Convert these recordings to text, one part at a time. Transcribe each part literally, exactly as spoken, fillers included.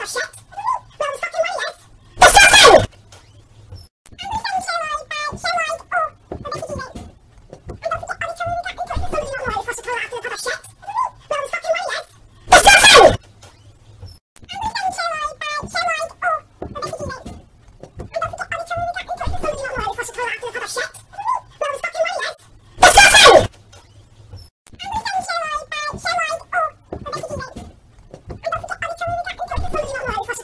Disgusting!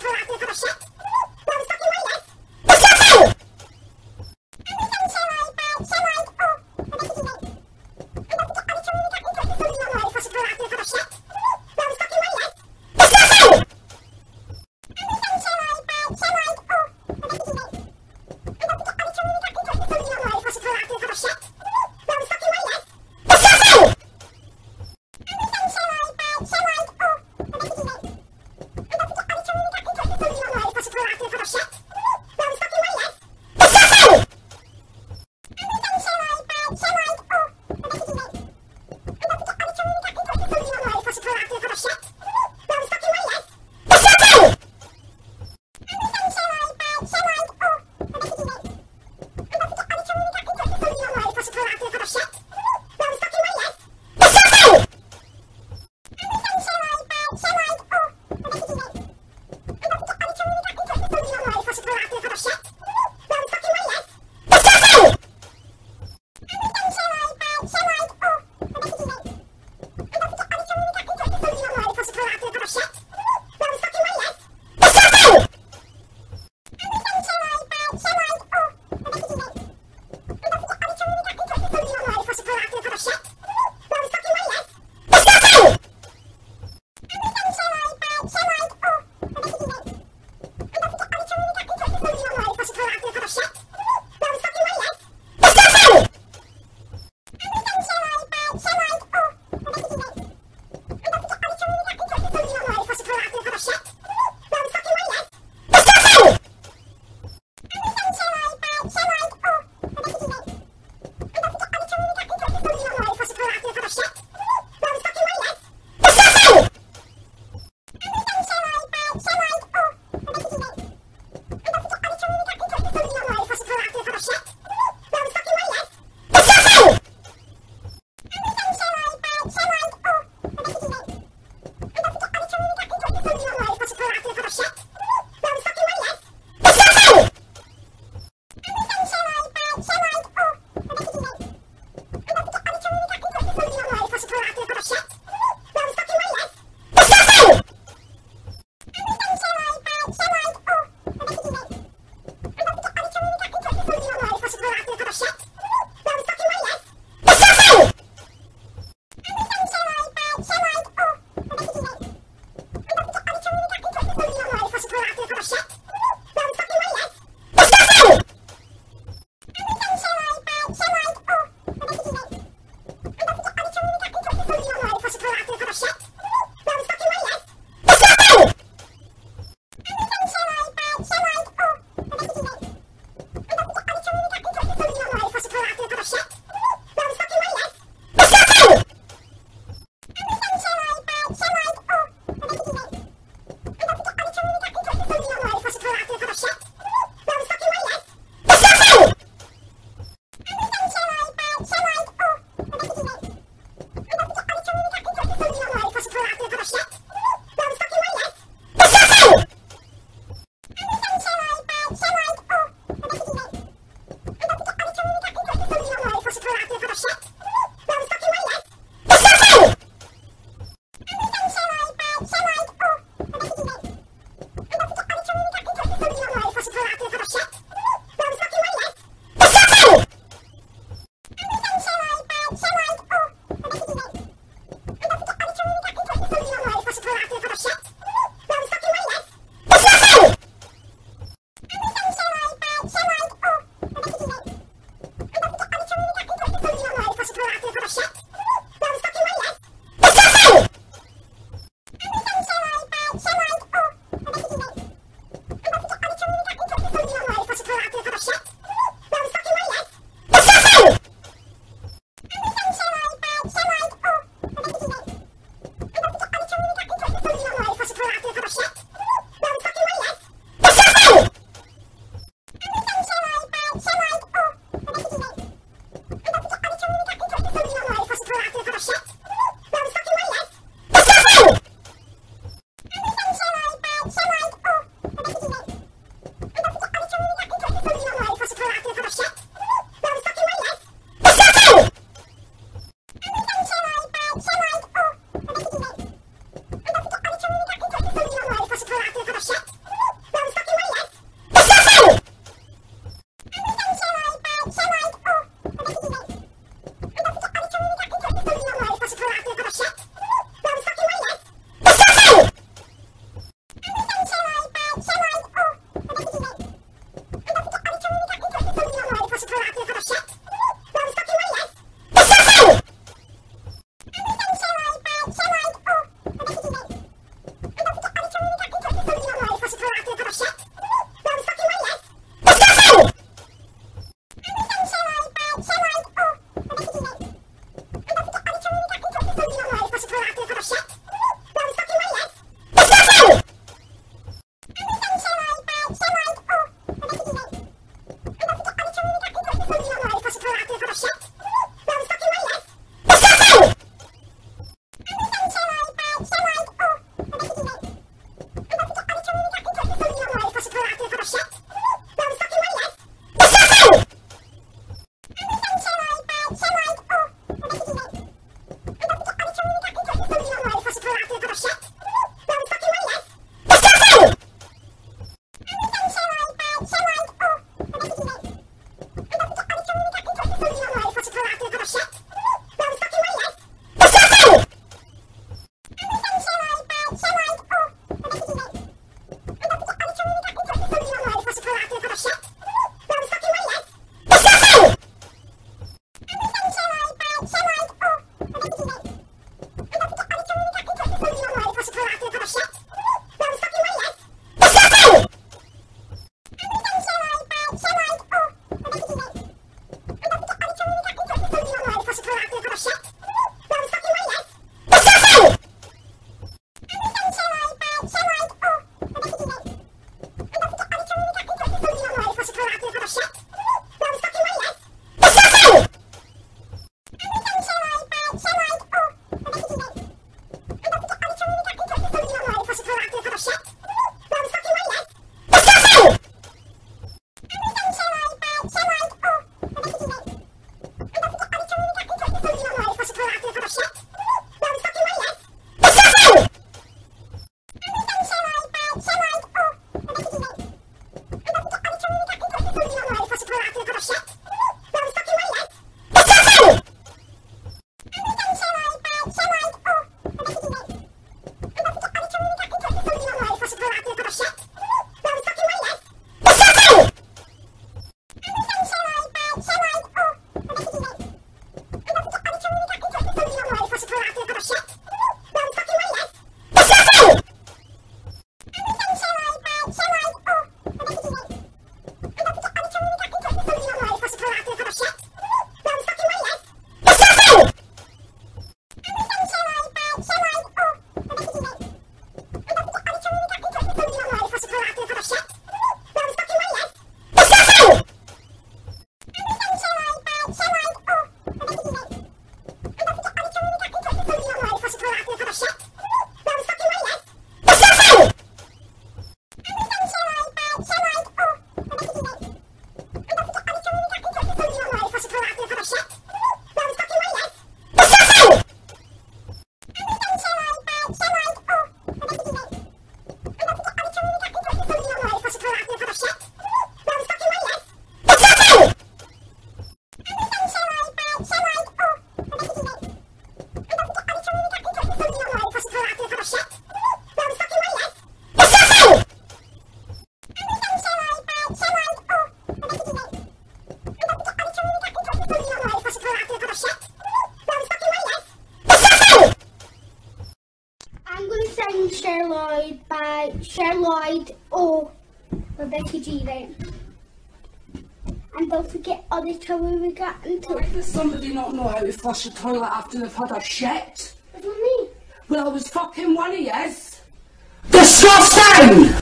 Rebecca G then. And don't forget all the trouble we got into. Why does somebody not know how to flush a toilet after they've had a shit? What do you mean? Well, it was fucking one of yous. Disgusting!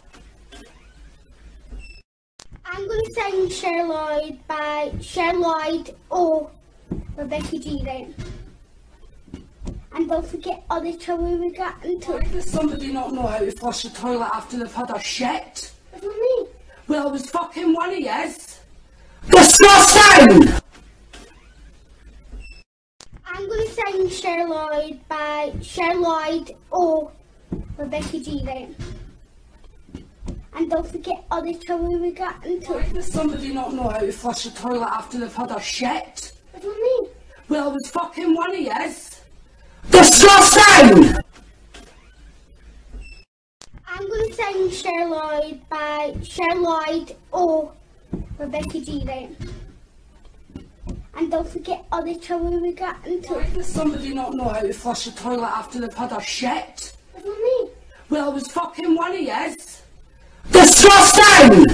I'm going to sing Cher Lloyd by Cher Lloyd or Rebecca G then. And don't forget all the trouble we got into. Why does somebody not know how to flush a toilet after they've had a shit? What do you mean? Well, it was fucking one of yous. Disgusting! I'm going to sing Cher Lloyd by Cher Lloyd or Rebecca G then. And don't forget all the trouble we got into. Why does somebody not know how to flush a toilet after they've had a shit? What do you mean? Well, it was fucking one of yous. Disgusting! I'm going to sing Cher Lloyd by Cher Lloyd or Rebecca G then. And don't forget all the trouble we got into. Why does somebody not know how to flush a toilet after they've had a shit? What do you mean? Well, it was fucking one of yous. Disgusting!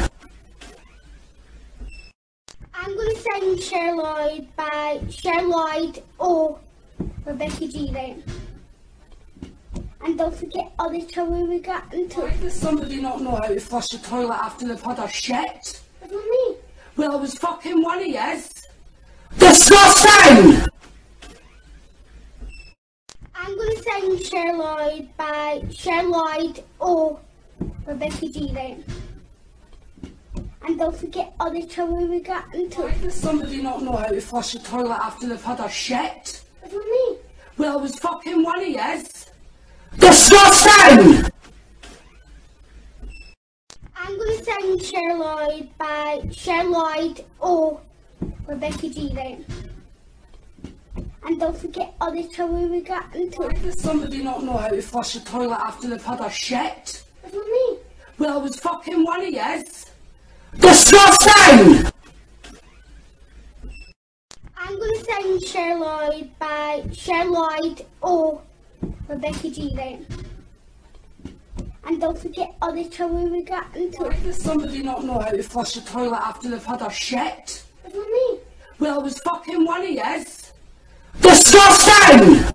I'm going to sing Cher Lloyd by Cher Lloyd or Rebecca G then. And don't forget all the trouble we got into. Why does somebody not know how to flush a toilet after they've had a shit? What do you mean? Well, it was fucking one of yous. Disgusting! I'm going to sing Cher Lloyd by Cher Lloyd or Rebecca G then. And don't forget all the trouble we got into. Why does somebody not know how to flush a toilet after they've had a shit? What do you mean? Well, it was fucking one of yous. Disgusting! I'm going to sing Cher Lloyd by Cher Lloyd or Rebecca G then. And don't forget all the trouble we got into. Why does somebody not know how to flush a toilet after they've had a shit? What do you mean? Well, it was fucking one of yous. Disgusting! I'm going to sing Cher Lloyd by Cher Lloyd or Rebecca G then. And don't forget all the trouble we got into. Why does somebody not know how to flush a toilet after they've had a shit? What do you mean? Well, it was fucking one of yous. Disgusting!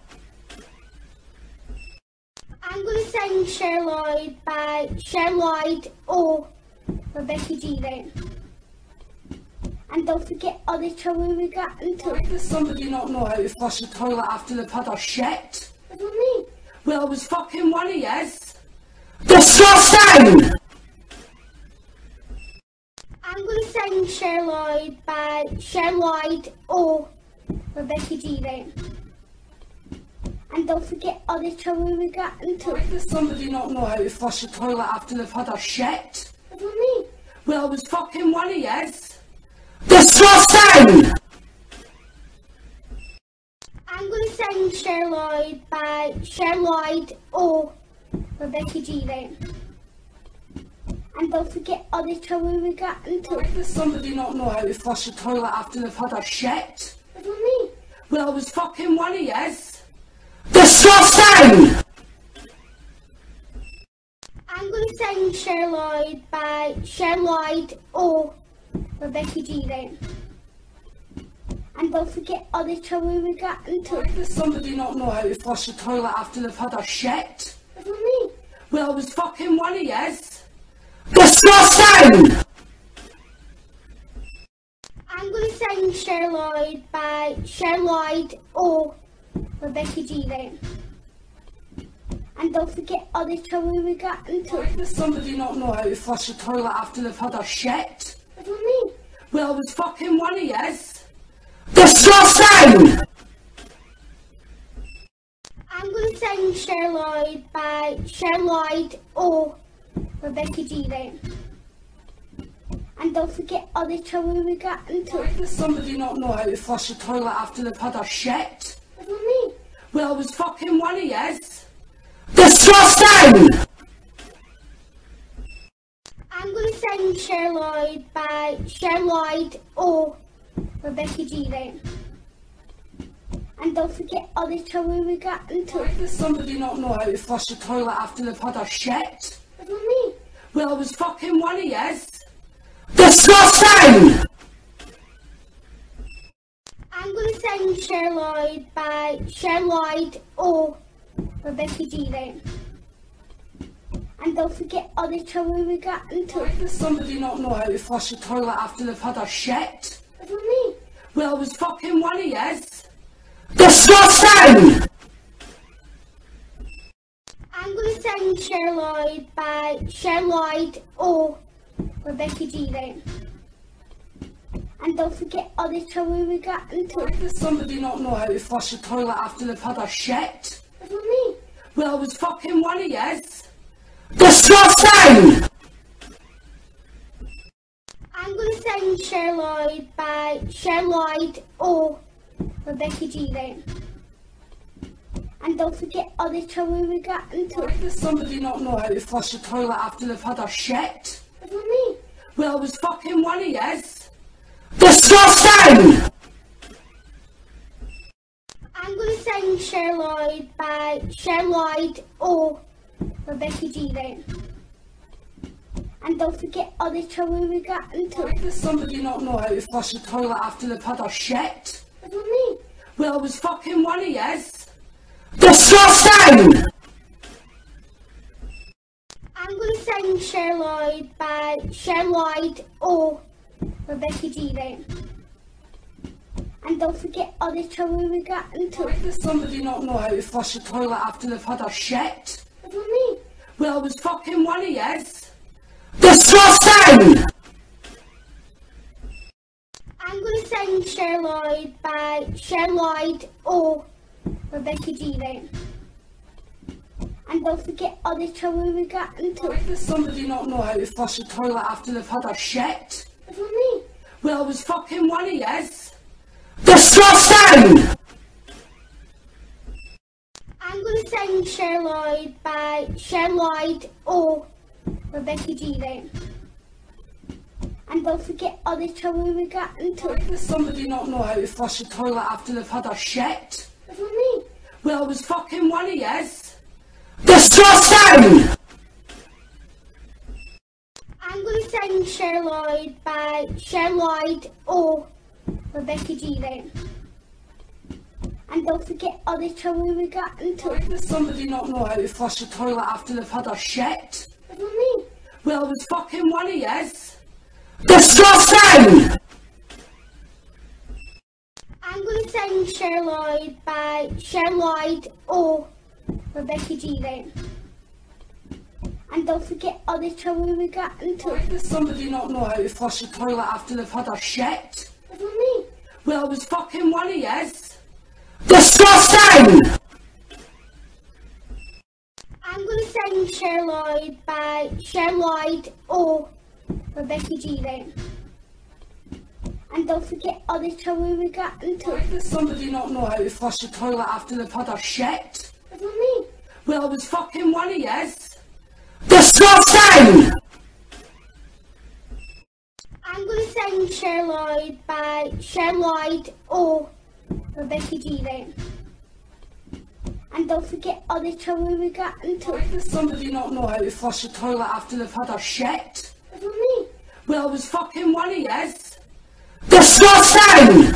I'm going to sing Cher Lloyd by Cher Lloyd or Rebecca G then. And don't forget all the trouble we got into. Why does somebody not know how to flush a toilet after they've had a shit? What do you mean? Well, it was fucking one of yous. Disgusting! I'm going to sing Cher Lloyd by Cher Lloyd or Rebecca G then. And don't forget all the trouble we got into. Why does somebody not know how to flush a toilet after they've had a shit? What do you mean? Well, it was fucking one of yous. Disgusting! I'm going to sing Cher Lloyd by Cher Lloyd or Rebecca G then. And don't forget all the trouble we got into. Why does somebody not know how to flush a toilet after they've had a shit? What do you mean? Well, it was fucking one of yous. Disgusting! I'm going to sing Cher Lloyd by Cher Lloyd or Rebecca G then. And don't forget all the trouble we got into. Why does somebody not know how to flush a toilet after they've had a shit? What do you mean? Well, it was fucking one of yous. Disgusting! I'm going to sing Cher Lloyd by Cher Lloyd or Rebecca G then. And don't forget all the trouble we got into. Why does somebody not know how to flush a toilet after they've had a shit? What do you mean? Well, it was fucking one of yous. Disgusting! I'm going to sing Cher Lloyd by Cher Lloyd or Rebecca G then. And don't forget all the trouble we got into. Why does somebody not know how to flush a toilet after they've had a shit? What do you mean? Well, it was fucking one of yous. Disgusting! I'm going to sing Cher Lloyd by Cher Lloyd or Rebecca G then. And don't forget all the trouble we got into. Why does somebody not know how to flush a toilet after they've had a shit? What do you mean? Well, it was fucking one of yous. Disgusting! I'm going to sing Cher Lloyd by Cher Lloyd or Rebecca G then. And don't forget all the trouble we got into. Why does somebody not know how to flush a toilet after they've had a shit? What do you mean? Well, it was fucking one of yous. Disgusting! I'm going to sing Cher Lloyd by Cher Lloyd or Rebecca G then. And don't forget all the trouble we got into. Why does somebody not know how to flush a toilet after they've had a shit? What do you mean? Well, it was fucking one of yous. Disgusting! I'm going to sing Cher Lloyd by Cher Lloyd or Rebecca G then. And don't forget all the trouble we got into. Why does somebody not know how to flush a toilet after they've had a shit? What do you mean? Well, it was fucking one of yous. Disgusting! I'm going to sing Cher Lloyd by Cher Lloyd or Rebecca G then. And don't forget all the trouble we got into. Why does somebody not know how to flush a toilet after they've had a shit? What do you mean? Well, it was fucking one of yous. Disgusting! I'm going to sing Cher Lloyd by Cher Lloyd or Rebecca G then. And don't forget all the trouble we got into. Why does somebody not know how to flush a toilet after they've had a shit? What do you mean? Well, it was fucking one of yous. Disgusting! I'm going to sing Cher Lloyd by Cher Lloyd or Rebecca G then. And don't forget all the trouble we got into. Why does somebody not know how to flush a toilet after they've had a shit? What do you mean? Well, it was fucking one of yous. Disgusting! I'm going to sing Cher Lloyd by Cher Lloyd or Rebecca G then. And don't forget all the trouble we got into. Why does somebody not know how to flush a toilet after they've had a shit? What do you mean? Well, it was fucking one of yous. Disgusting! I'm going to sing Cher Lloyd by Cher Lloyd or Rebecca G then. And don't forget all the trouble we got into. Why does somebody not know how to flush a toilet after they've had a shit? What do you mean? Well, it was fucking one of yous. Disgusting! I'm going to sing Cher Lloyd by Cher Lloyd or Rebecca G then. And don't forget all the trouble we got into. Why does somebody not know how to flush a toilet after they've had a shit? What do you mean? Well, it was fucking one of yous. Disgusting! I'm going to sing Cher Lloyd by Cher Lloyd or Rebecca G then. And don't forget all the trouble we got into. Why does somebody not know how to flush a toilet after they've had a shit? What do you mean? Well, it was fucking one of yous. Disgusting! I'm going to sing Cher Lloyd by Cher Lloyd or Rebecca G then. And don't forget all the trouble we got into. Why does somebody not know how to flush a toilet after they've had a shit? What do you mean? Well, it was fucking one of yous. Disgusting!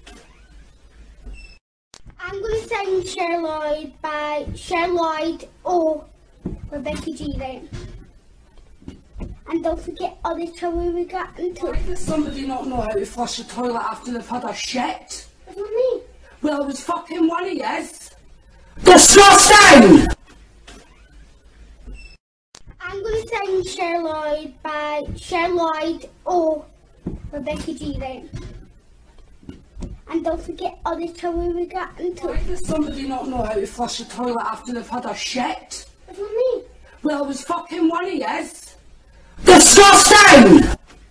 I'm going to sing Cher Lloyd by Cher Lloyd or Rebecca G then. And don't forget all the trouble we got into. Why does somebody not know how to flush a toilet after they've had a shit? What do you mean? Well, it was fucking one of yous. Disgusting! I'm going to sing Cher Lloyd by Cher Lloyd or Rebecca G then. And don't forget all the trouble we got into. Why does somebody not know how to flush a toilet after they've had a shit? What do you mean? Well, it was fucking one of yous. Disgusting!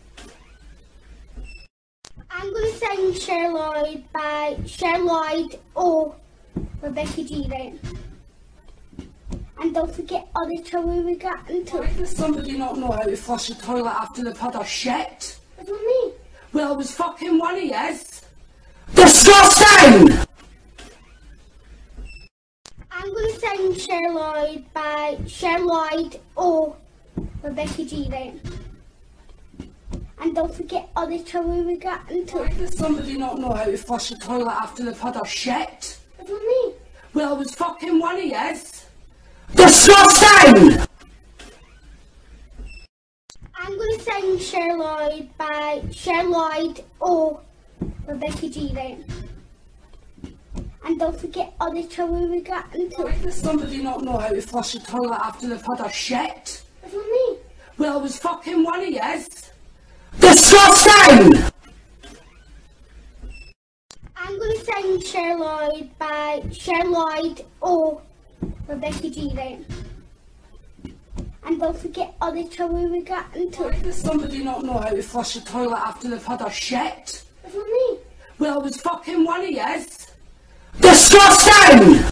I'm going to sing Cher Lloyd by Cher Lloyd or Rebecca G then. And don't forget all the trouble we got into. Why does somebody not know how to flush a toilet after they've had a shit? What do you mean? Well, it was fucking one of yous. Disgusting! I'm going to sing Cher Lloyd by Cher Lloyd or Rebecca G then. And don't forget all the trouble we got into. Why does somebody not know how to flush the toilet after they've had a shit? What do you mean? Well, it was fucking one of yous. Disgusting! I'm going to sing Cher Lloyd by Cher Lloyd or Rebecca G then. And don't forget all the trouble we got into. Why does somebody not know how to flush the toilet after they've had a shit? What do you mean? Well, it was fucking one of yous. Disgusting! I'm going to sing Cher Lloyd by Cher Lloyd or Rebecca G then. And don't forget all the trouble we got into. Why does somebody not know how to flush the toilet after they've had a shit? What do you mean? Well, it was fucking one of yous. Disgusting!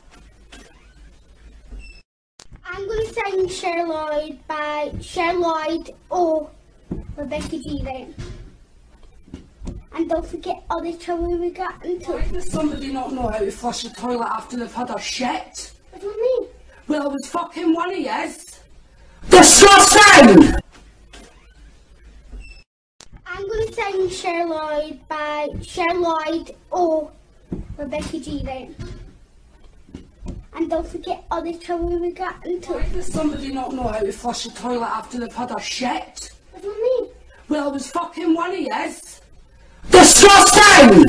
I'm going to sing Cher Lloyd by Cher Lloyd or Rebecca G then. And don't forget all the trouble we got into. Why does somebody not know how to flush the toilet after they've had a shit? What do you mean? Well, it was fucking one of yous. Disgusting! I'm going to sing Cher Lloyd by Cher Lloyd or Rebecca G then. And don't forget all the trouble we got into. Why does somebody not know how to flush the toilet after they've had a shit? What do you mean? Well, it was fucking one of yous. Disgusting!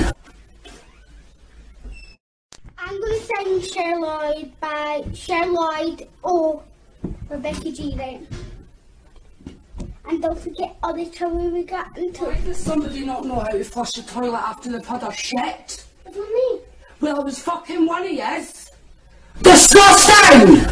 I'm going to sing Cher Lloyd by Cher Lloyd or Rebecca G then. And don't forget all the trouble we got into. Why does somebody not know how to flush the toilet after they've had a shit? What do you mean? Well, it was fucking one of yous. Disgusting!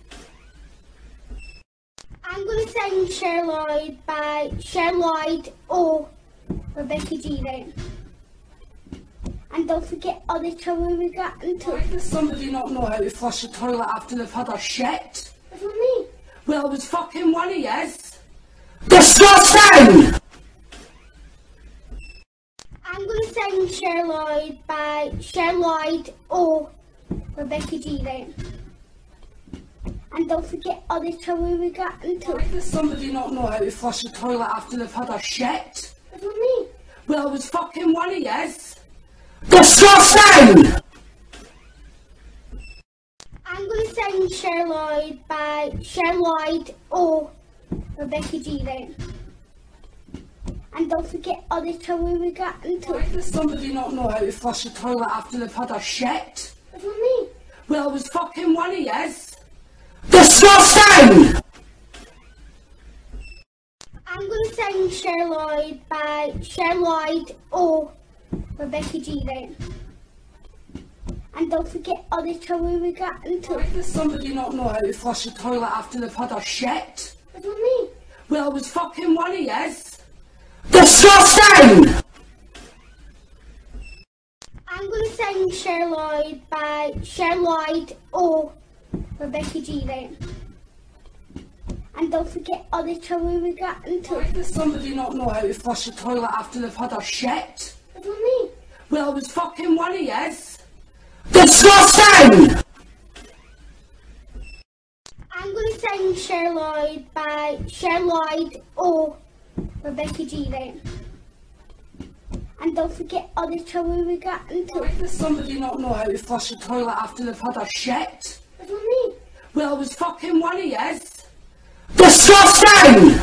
I'm going to sing Cher Lloyd by Cher Lloyd or Rebecca G then. And don't forget all the trouble we got into. Why does somebody not know how to flush the toilet after they've had a shit? What do you mean? Well, it was fucking one of yous. Disgusting! I'm going to sing Cher Lloyd by Cher Lloyd or Rebecca G then. And don't forget all the trouble we got into. Why does somebody not know how to flush the toilet after they've had a shit? What do you mean? Well, it was fucking one of yous. Disgusting! I'm going to sing Cher Lloyd by Cher Lloyd or Rebecca G then. And don't forget all the trouble we got into. Why does somebody not know how to flush the toilet after they've had a shit? What do you mean? Well, it was fucking one of yous. Disgusting! I'm going to sing Cher Lloyd by Cher Lloyd or Rebecca G then. And don't forget all the trouble we got into. Why does somebody not know how to flush the toilet after they've had a shit? What do you mean? Well, it was fucking one of yous. Disgusting! I'm going to sing Cher Lloyd by Cher Lloyd or Rebecca G then. And don't forget all the trouble we got into. Why does somebody not know how to flush the toilet after they've had a shit? What do you mean? Well, it was fucking one of yous. Disgusting! I'm going to sing Cher Lloyd by Cher Lloyd or Rebecca G then. And don't forget all the trouble we got into. Why does somebody not know how to flush the toilet after they've had a shit? What do you mean? Well, it was fucking one of yous. Disgusting!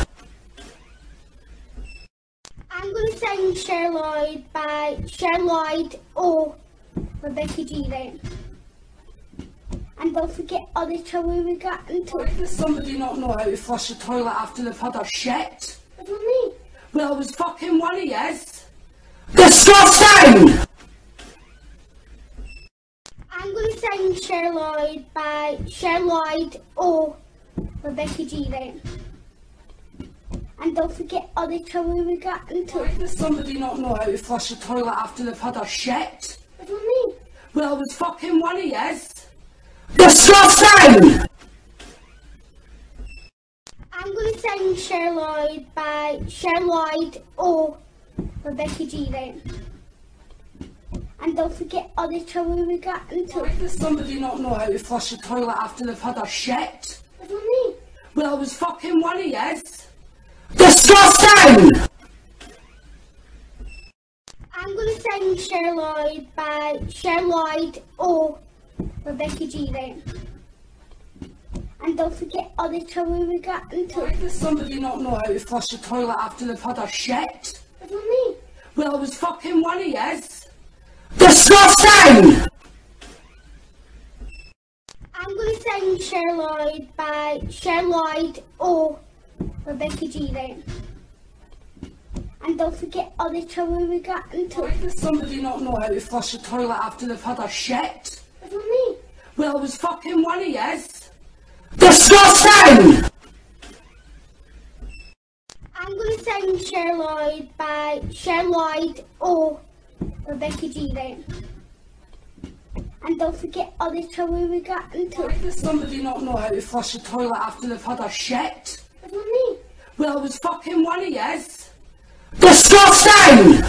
I'm going to sing Cher Lloyd by Cher Lloyd or Rebecca G then. And don't forget all the trouble we got into. Why does somebody not know how to flush the toilet after they've had a shit? What do you mean? Well, it was fucking one of yous. Disgusting! I'm going to sing Cher Lloyd by Cher Lloyd or Rebecca G then. And don't forget all the trouble we got into. Why does somebody not know how to flush the toilet after they've had a shit? What do you mean? Well, it was fucking one of yous. Disgusting! I'm going to sing Cher Lloyd by Cher Lloyd or Rebecca G then. And don't forget all the trouble we got into. Why does somebody not know how to flush the toilet after they've had a shit? What do you mean? Well, it was fucking one of yous. Disgusting! Lloyd by Cher Lloyd or Rebecca G then. And don't forget all the trouble we got into. Why does somebody not know how to flush the toilet after they've had a shit? What do you mean? Well, it was fucking one of yous. Disgusting! I'm going to sing Cher Lloyd by Cher Lloyd or Rebecca G then. And don't forget all the trouble we got into. Why does somebody not know how to flush the toilet after they've had a shit? What do you mean? Well, it was fucking one of yous. Disgusting! I'm going to sing Cher Lloyd by Cher Lloyd or Rebecca G then. And don't forget all the trouble we got into. Why does somebody not know how to flush the toilet after they've had a shit? What do you mean? Well, it was fucking one of yous. Disgusting!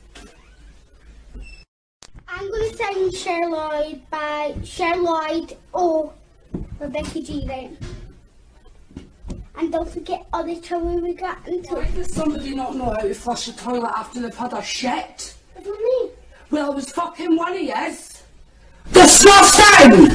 I'm going to sing Cher Lloyd by Cher Lloyd or Rebecca G then. And don't forget all the trouble we got into. Why does somebody not know how to flush the toilet after they've had a shit? What do you mean? Well, it was fucking one of yous. Disgusting!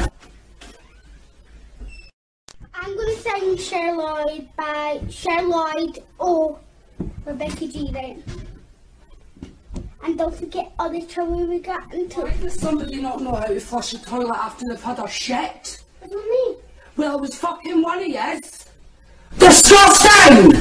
I'm going to sing Cher Lloyd by Cher Lloyd or Rebecca G then. And don't forget all the trouble we got into. Why does somebody not know how to flush the toilet after they've had a shit? What do you mean? Well, it was fucking one of yous. Disgusting!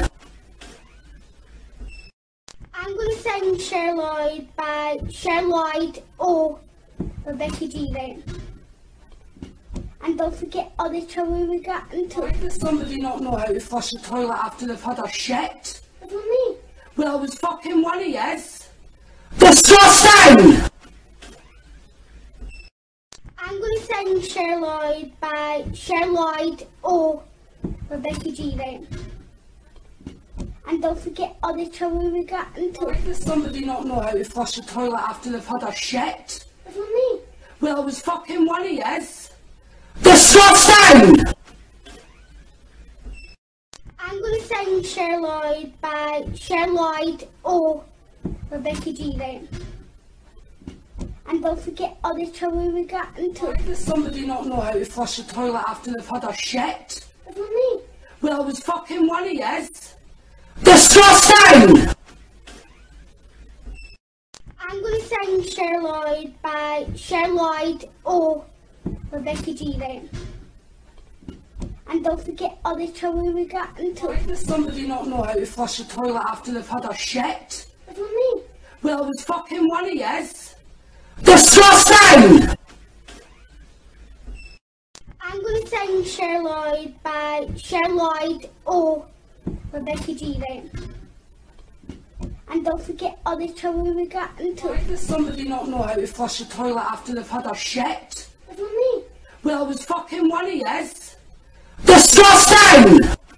I'm going to sing Cher Lloyd by Cher Lloyd or Rebecca G then. And don't forget all the trouble we got into. Why does somebody not know how to flush the toilet after they've had a shit? What do you mean? Well, it was fucking one of yous. Disgusting! I'm going to sing Cher Lloyd by Cher Lloyd or Rebecca G then. And don't forget all the trouble we got into. Why does somebody not know how to flush the toilet after they've had a shit? What do you mean? Well, it was fucking one of yous. Disgusting! I'm going to sing Cher Lloyd by Cher Lloyd or Rebecca G then. And don't forget all the trouble we got into. Why does somebody not know how to flush the toilet after they've had a shit? What do you mean? Well, it was fucking one of yous. Disgusting! I'm going to sing Cher Lloyd by Cher Lloyd or Rebecca G then. And don't forget all the trouble we got into. Why does somebody not know how to flush the toilet after they've had a shit? What do you mean? Well, it was fucking one of yous. Disgusting! I'm going to sing Cher Lloyd by Cher Lloyd or Rebecca G then. And don't forget all the trouble we got into. Why does somebody not know how to flush the toilet after they've had a shit? What do you mean? Well, it was fucking one of yous. Disgusting!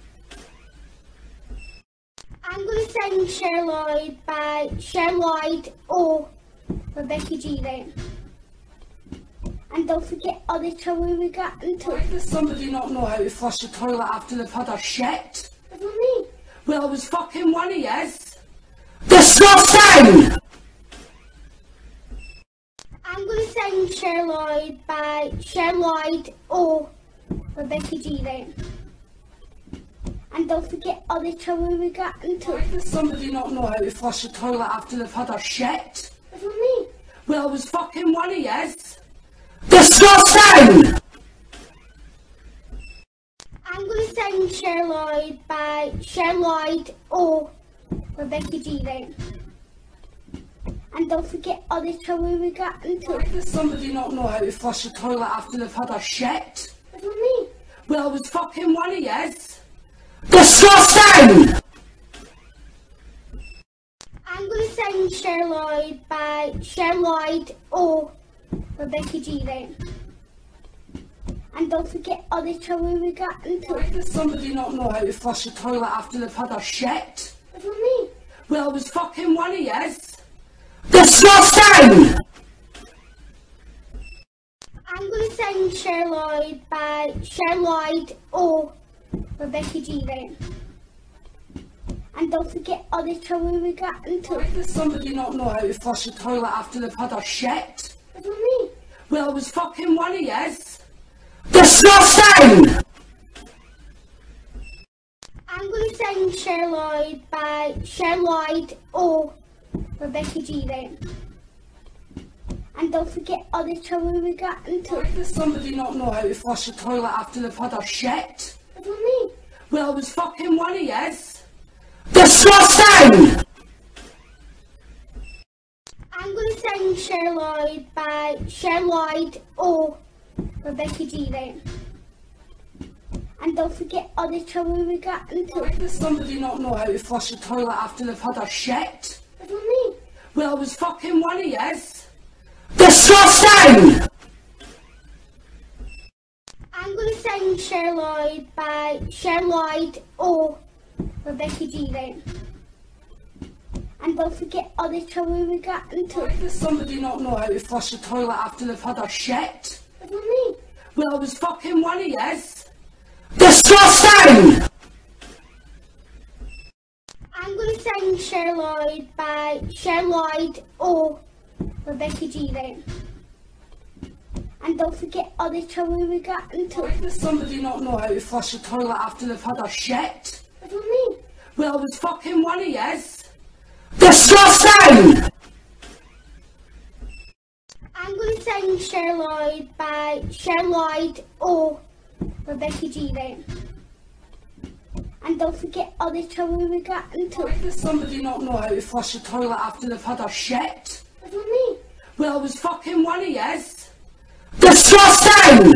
I'm going to sing Cher Lloyd by Cher Lloyd or Rebecca G then. And don't forget all the trouble we got into. Why does somebody not know how to flush the toilet after they've had a shit? What do you mean? Well, it was fucking one of yous. Disgusting! I'm going to sing Cher Lloyd by Cher Lloyd or Rebecca G then. And don't forget all the trouble we got into. Why does somebody not know how to flush the toilet after they've had a shit? What do you mean? Well, it was fucking one of yous. Disgusting! I'm going to sing Cher Lloyd by Cher Lloyd or Rebecca G then. And don't forget all the trouble we got into. Why does somebody not know how to flush the toilet after they've had a shit? What do you mean? Well, it was fucking one of yous. Disgusting! I'm going to sing Cher Lloyd by Cher Lloyd or Rebecca G then. And don't forget all the trouble we got into. Why does somebody not know how to flush the toilet after they've had a shit? What do you mean? Well, it was fucking one of yous. Disgusting! I'm going to sing Cher Lloyd by Cher Lloyd or Rebecca G then. And don't forget all the trouble we got into. Why does somebody not know how to flush a toilet after they've had a shit? What do you mean? Well, it was fucking one of yous. Disgusting! I'm going to sing Cher Lloyd by Cher Lloyd or Rebecca G then. And don't forget all the trouble we got into. Why does somebody not know how to flush a toilet after they've had a shit? What do you mean? Well, it was fucking one of yous. Disgusting! I'm going to sing Cher Lloyd by Cher Lloyd or Rebecca G then. And don't forget all the trouble we got into. Why does somebody not know how to flush a toilet after they've had a shit? What do you mean? Well, it was fucking one of yous. Disgusting! I'm going to sing Cher Lloyd by Cher Lloyd or Rebecca G then. And don't forget all the trouble we got into. Why does somebody not know how to flush a toilet after they've had a shit? What do you mean? Well, it was fucking one of yous. Disgusting! I'm going to sing Cher Lloyd by Cher Lloyd or Rebecca G then. And don't forget all the trouble we got into. Why does somebody not know how to flush a toilet after they've had a shit? What do you mean? Well, it was fucking one of yous. Disgusting! I'm going to sing Cher Lloyd by Cher Lloyd or Rebecca G then. And don't forget all the trouble we got into. Why does somebody not know how to flush a toilet after they've had a shit? What do you mean? Well, it was fucking one of yous. Disgusting!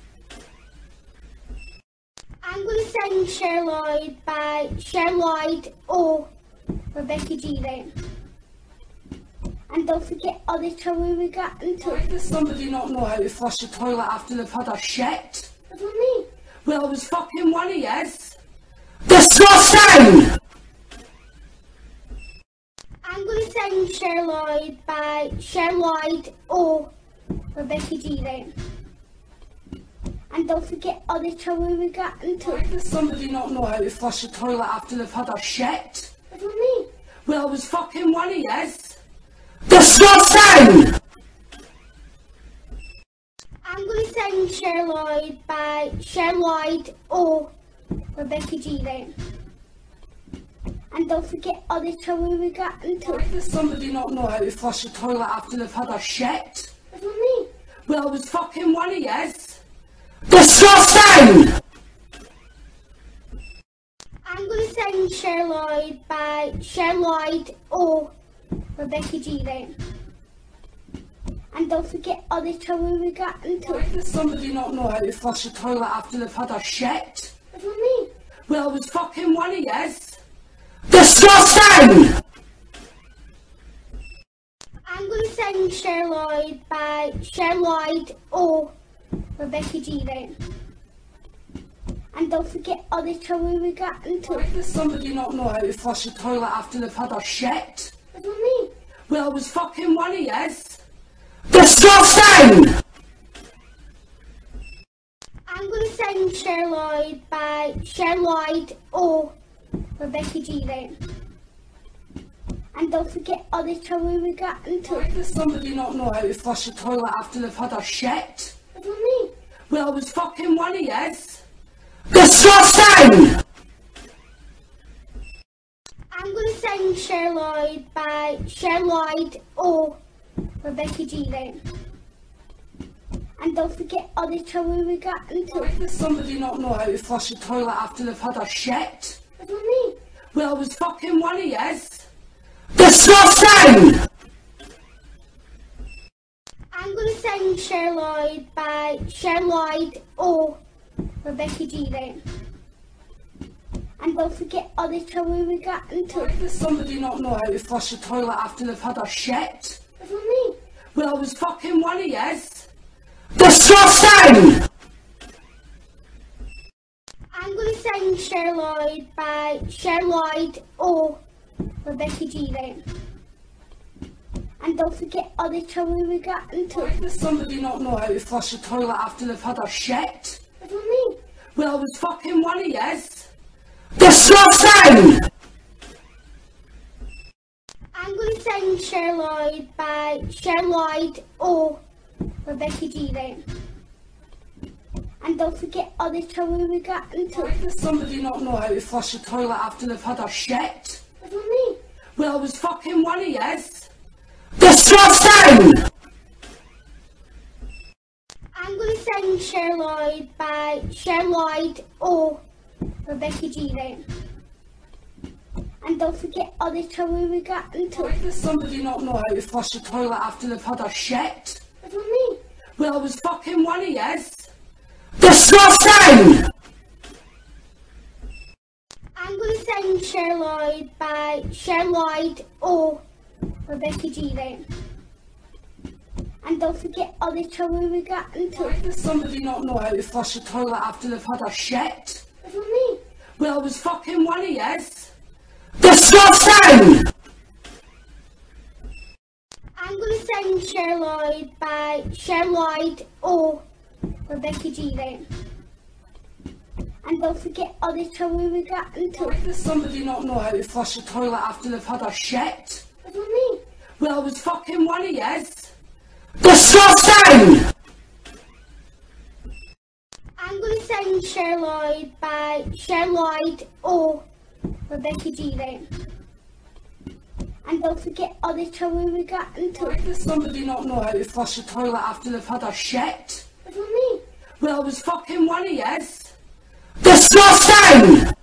I'm going to sing Cher Lloyd by Cher Lloyd or Rebecca G then. And don't forget all the trouble we got into. Why does somebody not know how to flush a toilet after they've had a shit? What do you mean? Well, it was fucking one of yous. Disgusting! I'm going to sing Cher Lloyd by Cher Lloyd or Rebecca G then. And don't forget all the trouble we got into. Why does somebody not know how to flush a toilet after they've had a shit? What do you mean? Well, it was fucking one of yous. Disgusting! I'm going to sing Cher Lloyd by Cher Lloyd or Rebecca G then. And don't forget all the trouble we got into. Why does somebody not know how to flush a toilet after they've had a shit? What do you mean? Well, it was fucking one of yous. Disgusting! I'm going to sing Cher Lloyd by Cher Lloyd or Rebecca G then. And don't forget all the trouble we got into. Why does somebody not know how to flush a toilet after they've had a shit? What do you mean? Well, it was fucking one of yous. Disgusting! I'm going to sing Cher Lloyd by Cher Lloyd or Rebecca G then. And don't forget all the trouble we got into. Why does somebody not know how to flush a toilet after they've had a shit? What do you mean? Well, it was fucking one of yous. Disgusting! I'm going to sing Cher Lloyd by Cher Lloyd or Rebecca G then. And don't forget all the trouble we got into. Why does somebody not know how to flush a toilet after they've had a shit? What do you mean? Well, it was fucking one of yous. Disgusting! I'm going to sing Cher Lloyd by Cher Lloyd or Rebecca G then. And don't forget all the trouble we got into. Why does somebody not know how to flush a toilet after they've had a shit? What do you mean? Well, it was fucking one of yous. Disgusting! I'm going to sing Cher Lloyd by Cher Lloyd or Rebecca G then. And don't forget all the trouble we got into. Why does somebody not know how to flush a toilet after they've had a shit? What do you mean? Well, it was fucking one of yous. Disgusting! I'm going to sing Cher Lloyd by Cher Lloyd or Rebecca G then. And don't forget all the trouble we got into. Why does somebody not know how to flush a toilet after they've had a shit? What do you mean? Well, it was fucking one of yous. Disgusting! to sing Cher Lloyd by Cher Lloyd or Rebecca G then. And don't forget all the trouble we got into. Why does somebody not know how to flush a toilet after they've had a shit? What do you mean? Well, it was fucking one of yous. Disgusting! I'm going to sing Cher Lloyd by Cher Lloyd or Rebecca G then. And don't forget all the trouble we got into. Why does somebody not know how to flush a toilet after they've had a shit? What do you mean? Well, it was fucking one of yous. Disgusting! I'm going to sing Cher Lloyd by Cher Lloyd or Rebecca G then. And don't forget all the trouble we got into. Why does somebody not know how to flush a toilet after they've had a shit? What do you mean? Well, it was fucking one of yous. Disgusting! I'm going to sing Cher Lloyd by Cher Lloyd or Rebecca G then. And don't forget all the trouble we got into. Why does somebody not know how to flush a toilet after they've had a shit? What do you mean? Well, it was fucking one of yous. Disgusting! I'm going to sing Cher Lloyd by Cher Lloyd or Rebecca G then. And don't forget all the trouble we got into. Why does somebody not know how to flush a toilet after they've had a shit? What do you mean? Well, it was fucking one of yous. Disgusting!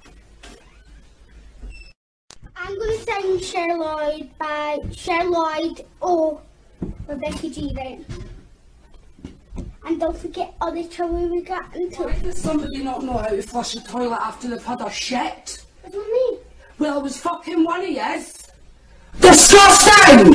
I'm going to sing Cher Lloyd by Cher Lloyd or Rebecca G then. And don't forget all the trouble we got into. Why does somebody not know how to flush a toilet after they've had a shit? What do you mean? Well, it was fucking one of yous. Disgusting!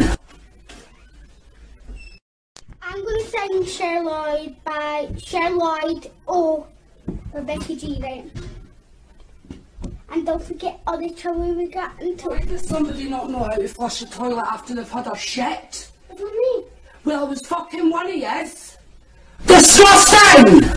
I'm going to sing Cher Lloyd by Cher Lloyd or Rebecca G then. And don't forget all the trouble we got into. Why does somebody not know how to flush a toilet after they've had a shit? What do you mean? Well, it was fucking one of yous. Disgusting!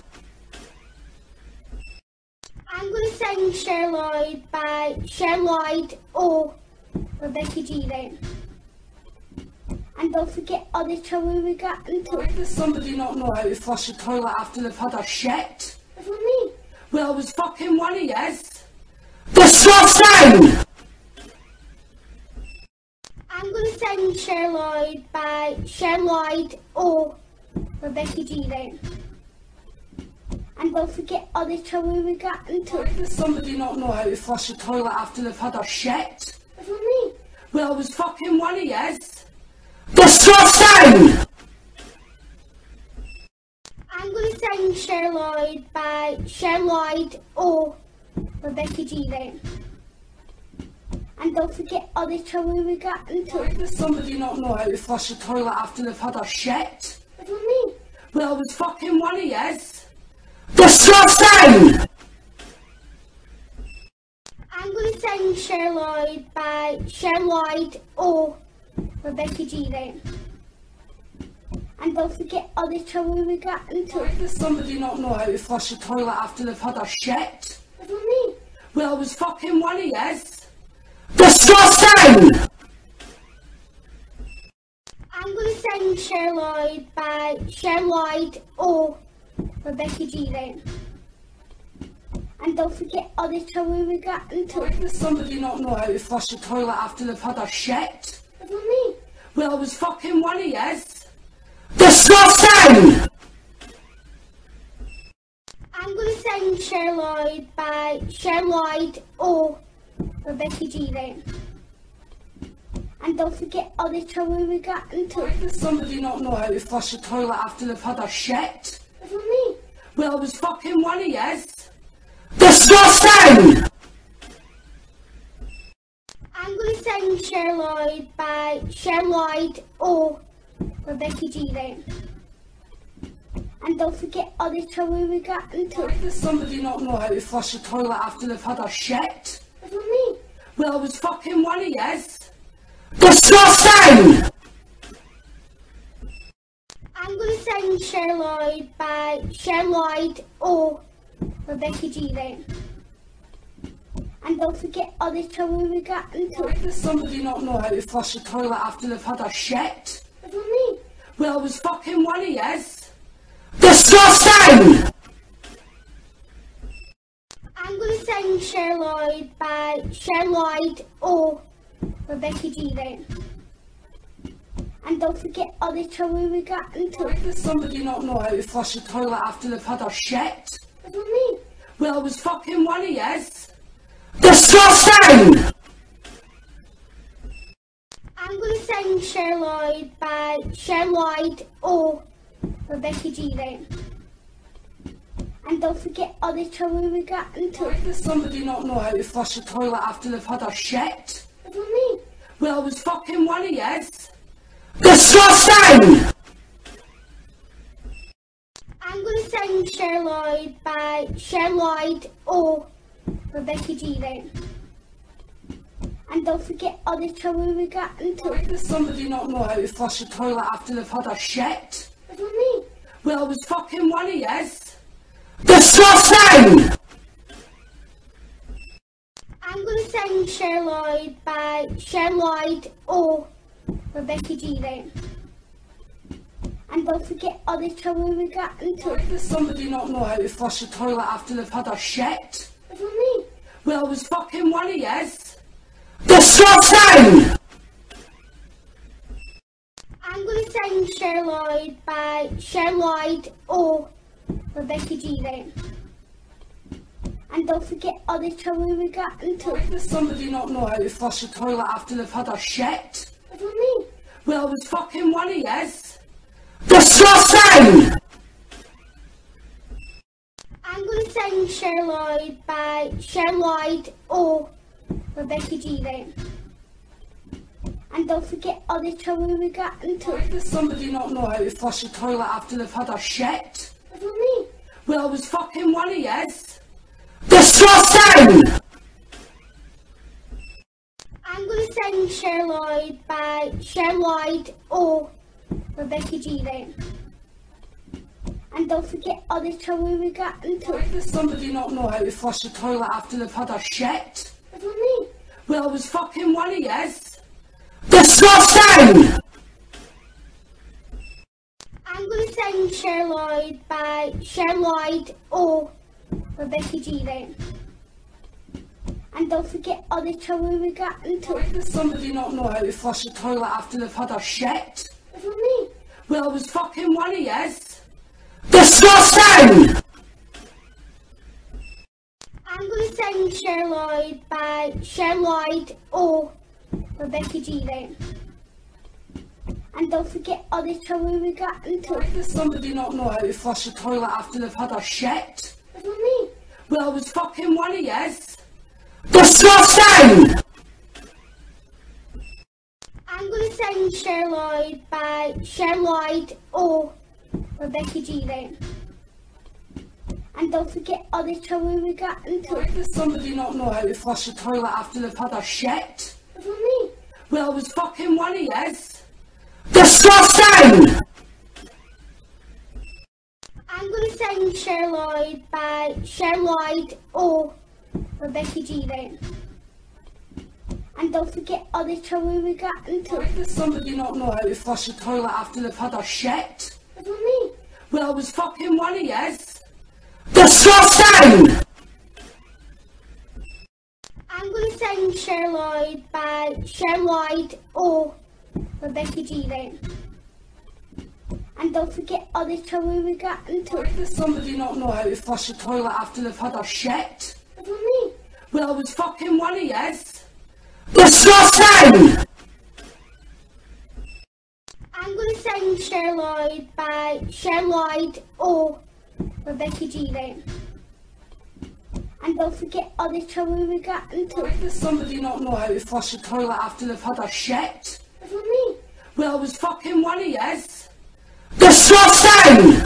I'm going to sing Cher Lloyd by Cher Lloyd or Rebecca G then. And don't forget all the trouble we got into. Why does somebody not know how to flush a toilet after they've had a shit? What do you mean? Well, it was fucking one of yous. Disgusting! I'm going to sing Cher Lloyd by Cher Lloyd or Rebecca G then. And don't forget all the trouble we got into. Why does somebody not know how to flush a toilet after they've had a shit? What do you mean? Well, it was fucking one of yous. Disgusting! I'm going to sing Cher Lloyd by Cher Lloyd or Rebecca G then. And don't forget all the trouble we got into. Why does somebody not know how to flush a toilet after they've had a shit? What do you mean? Well, it was fucking one of yous. Disgusting! I'm going to sing Cher Lloyd by Cher Lloyd or Rebecca G then. And don't forget all the trouble we got into. Why does somebody not know how to flush a toilet after they've had a shit? What do you mean? Well, it was fucking one of yous. Disgusting! I'm going to sing Cher Lloyd by Cher Lloyd or Rebecca G then. And don't forget all the trouble we got into. Why does somebody not know how to flush a toilet after they've had a shit? What do you mean? Well, it was fucking one of yous. Disgusting! I'm going to sing Cher Lloyd by Cher Lloyd or Rebecca G then. And don't forget all the trouble we got into. Why does somebody not know how to flush a toilet after they've had a shit? What do you mean? Well, it was fucking one of yous. Disgusting! I'm going to sing Cher Lloyd by Cher Lloyd or Rebecca G then. And don't forget all the trouble we got into. Why does somebody not know how to flush a toilet after they've had a shit? What do you mean? Well, it was fucking one of yous. Disgusting! I'm going to sing Cher Lloyd by Cher Lloyd or Rebecca G then. And don't forget all the trouble we got into. Why does somebody not know how to flush the toilet after they've had a shit? What do you mean? Well, it was fucking one of yous. Disgusting! I'm going to sing Cher Lloyd by Cher Lloyd or Rebecca G then. And don't forget all the trouble we got into. Why does somebody not know how to flush the toilet after they've had a shit? What do you mean? Well, it was fucking one of yous. Disgusting! I'm going to sing Cher Lloyd by Cher Lloyd or Rebecca G then. And don't forget all the trouble we got into. Why does somebody not know how to flush the toilet after they've had a shit? What do you mean? Well, it was fucking one of yous. Disgusting! I'm going to sing Cher Lloyd by Cher Lloyd or Rebecca G then. And don't forget all the trouble we got into. Why does somebody not know how to flush the toilet after they've had a shit? What do you mean? Well, it was fucking one of yous. Disgusting! I'm going to sing Cher Lloyd by Cher Lloyd or Rebecca G then. And don't forget all the trouble we got into. Why does somebody not know how to flush the toilet after they've had a shit? What do you mean? Well, it was fucking one of yous. Disgusting! I'm going to sing Cher Lloyd by Cher Lloyd or Rebecca G then. And don't forget all the trouble we got into. Why does somebody not know how to flush the toilet after they've had a shit? What do you mean? Well, it was fucking one of yous. Disgusting! I'm going to sing Cher Lloyd by Cher Lloyd or Rebecca G then. And don't forget all the trouble we got into. Why does somebody not know how to flush the toilet after they've had a shit? What do you mean? Well, it was fucking one of yous. Disgusting! I'm going to sing Cher Lloyd by Cher Lloyd or Rebecca G then. And don't forget all the trouble we got into. Why does somebody not know how to flush the toilet after they've had a shit? What do you mean? Well, it was fucking one of yous. Disgusting! I'm going to sing Cher Lloyd by Cher Lloyd or Rebecca G then. And don't forget all the trouble we got into. Why does somebody not know how to flush the toilet after they've had a shit? What do you mean? Well, it was fucking one of yous. Disgusting! I'm going to sing Cher Lloyd by Cher Lloyd or Rebecca G then. And don't forget all the trouble we got into. Why does somebody not know how to flush the toilet after they've had a shit? What do you mean? Well, it was fucking one of yous. Disgusting! I'm going to sing Cher Lloyd by Cher Lloyd or Rebecca G then. And don't forget all the trouble we got into. Why does somebody not know how to flush the toilet after they've had a shit? What do you mean? Well, it was fucking one of yous. Disgusting! I'm going to sing Cher Lloyd by Cher Lloyd or Rebecca G then. And don't forget all the trouble we got into. Why does somebody not know how to flush the toilet after they've had a shit? What do you mean? Well, it was fucking one of yous. Disgusting! I'm going to sing Cher Lloyd by Cher Lloyd or Rebecca G then. And don't forget all the trouble we got into. Why does somebody not know how to flush the toilet after they've had a shit? What do you mean? Well, it was fucking one of yous. Disgusting! I'm going to sing Cher Lloyd by Cher Lloyd or Rebecca G then. And don't forget all the trouble we got into. Why does somebody not know how to flush the toilet after they've had a shit? What do you mean? Well, it was fucking one of yous. Disgusting!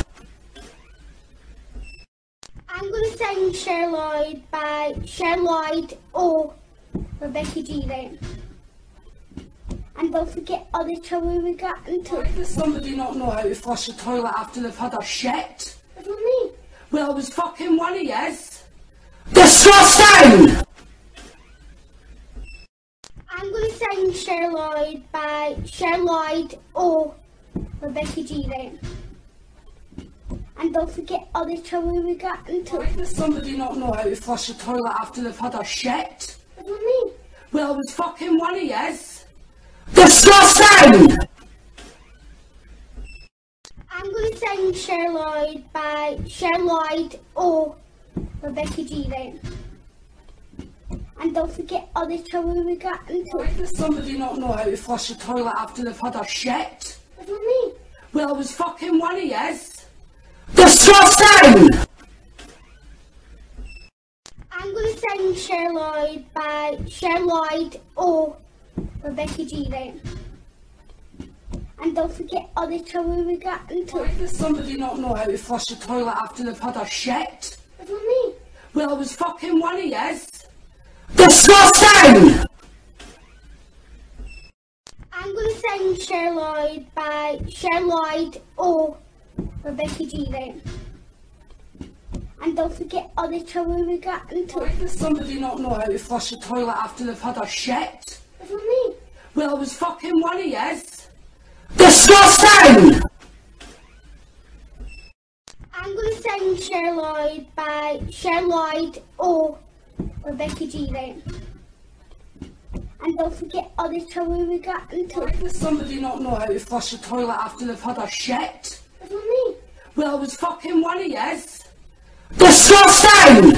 I'm going to sing Cher Lloyd by Cher Lloyd or Rebecca G then. And don't forget all the trouble we got into. Why does somebody not know how to flush the toilet after they've had a shit? What do you mean? Well, it was fucking one of yous. Disgusting! Cher Lloyd by Cher Lloyd or Rebecca G then. And don't forget all the trouble we got into. Why does somebody not know how to flush a toilet after they've had a shit? What do you mean? Well, it was fucking one of yous. Disgusting! I'm going to sing Cher Lloyd by Cher Lloyd or Rebecca G then. And don't forget all the trouble we got into. Why does somebody not know how to flush a toilet after they've had a shit? What do you mean? Well, it was fucking one of yous. Disgusting! I'm going to sing Cher Lloyd by Cher Lloyd or Rebecca G then. And don't forget all the trouble we got into. Why does somebody not know how to flush a toilet after they've had a shit? What do you mean? Well, it was fucking one of yous. Disgusting! I'm going to sing Cher Lloyd by Cher Lloyd or Rebecca G then. And don't forget all the trouble we got into. Why does somebody not know how to flush a toilet after they've had a shit? What do you mean? Well, it was fucking one of yous. Disgusting! I'm going to sing Cher Lloyd by Cher Lloyd or Rebecca G then. And don't forget all the trouble we got into. Why does somebody not know how to flush a toilet after they've had a shit? What do you mean? Well, it was fucking one of yous. Disgusting!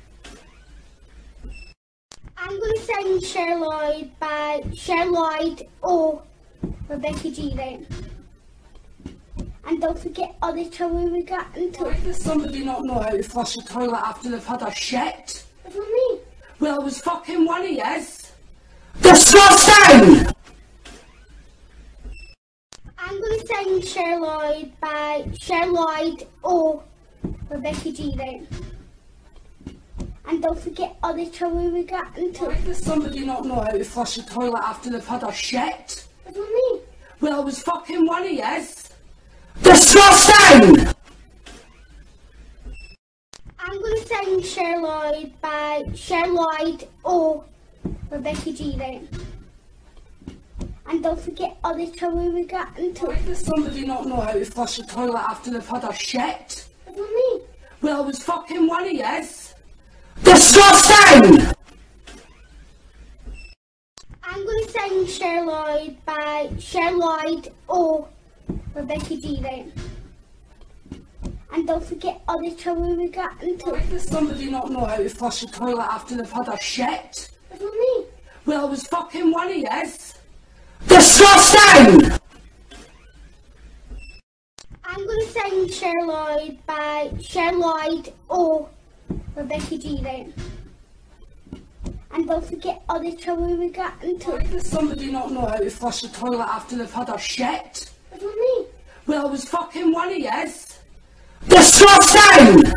I'm going to sing Cher Lloyd by Cher Lloyd or Rebecca G then. And don't forget all the trouble we got into. Why does somebody not know how to flush a toilet after they've had a shit? What do you mean? Well, it was fucking one of yous. Disgusting! I'm going to sing Cher Lloyd by Cher Lloyd or Rebecca G then. And don't forget all the trouble we got into. Why does somebody not know how to flush a toilet after they've had a shit? What do you mean? Well, it was fucking one of yous. Disgusting! I'm going to sing Cher Lloyd by Cher Lloyd or Rebecca G then. And don't forget all the trouble we got into. Why does somebody not know how to flush a toilet after they've had a shit? What do you mean? Well, it was fucking one of yous. Disgusting! I'm going to sing Cher Lloyd by Cher Lloyd or Rebecca G then. And don't forget all the trouble we got into. Why does somebody not know how to flush a toilet after they've had a shit? What do you mean? Well, it was fucking one of yous. Disgusting! I'm going to sing Cher Lloyd by Cher Lloyd or Rebecca G then. And don't forget all the trouble we got into. Why does somebody not know how to flush a toilet after they've had a shit? What do you mean? Well, it was fucking one of yous. Disgusting!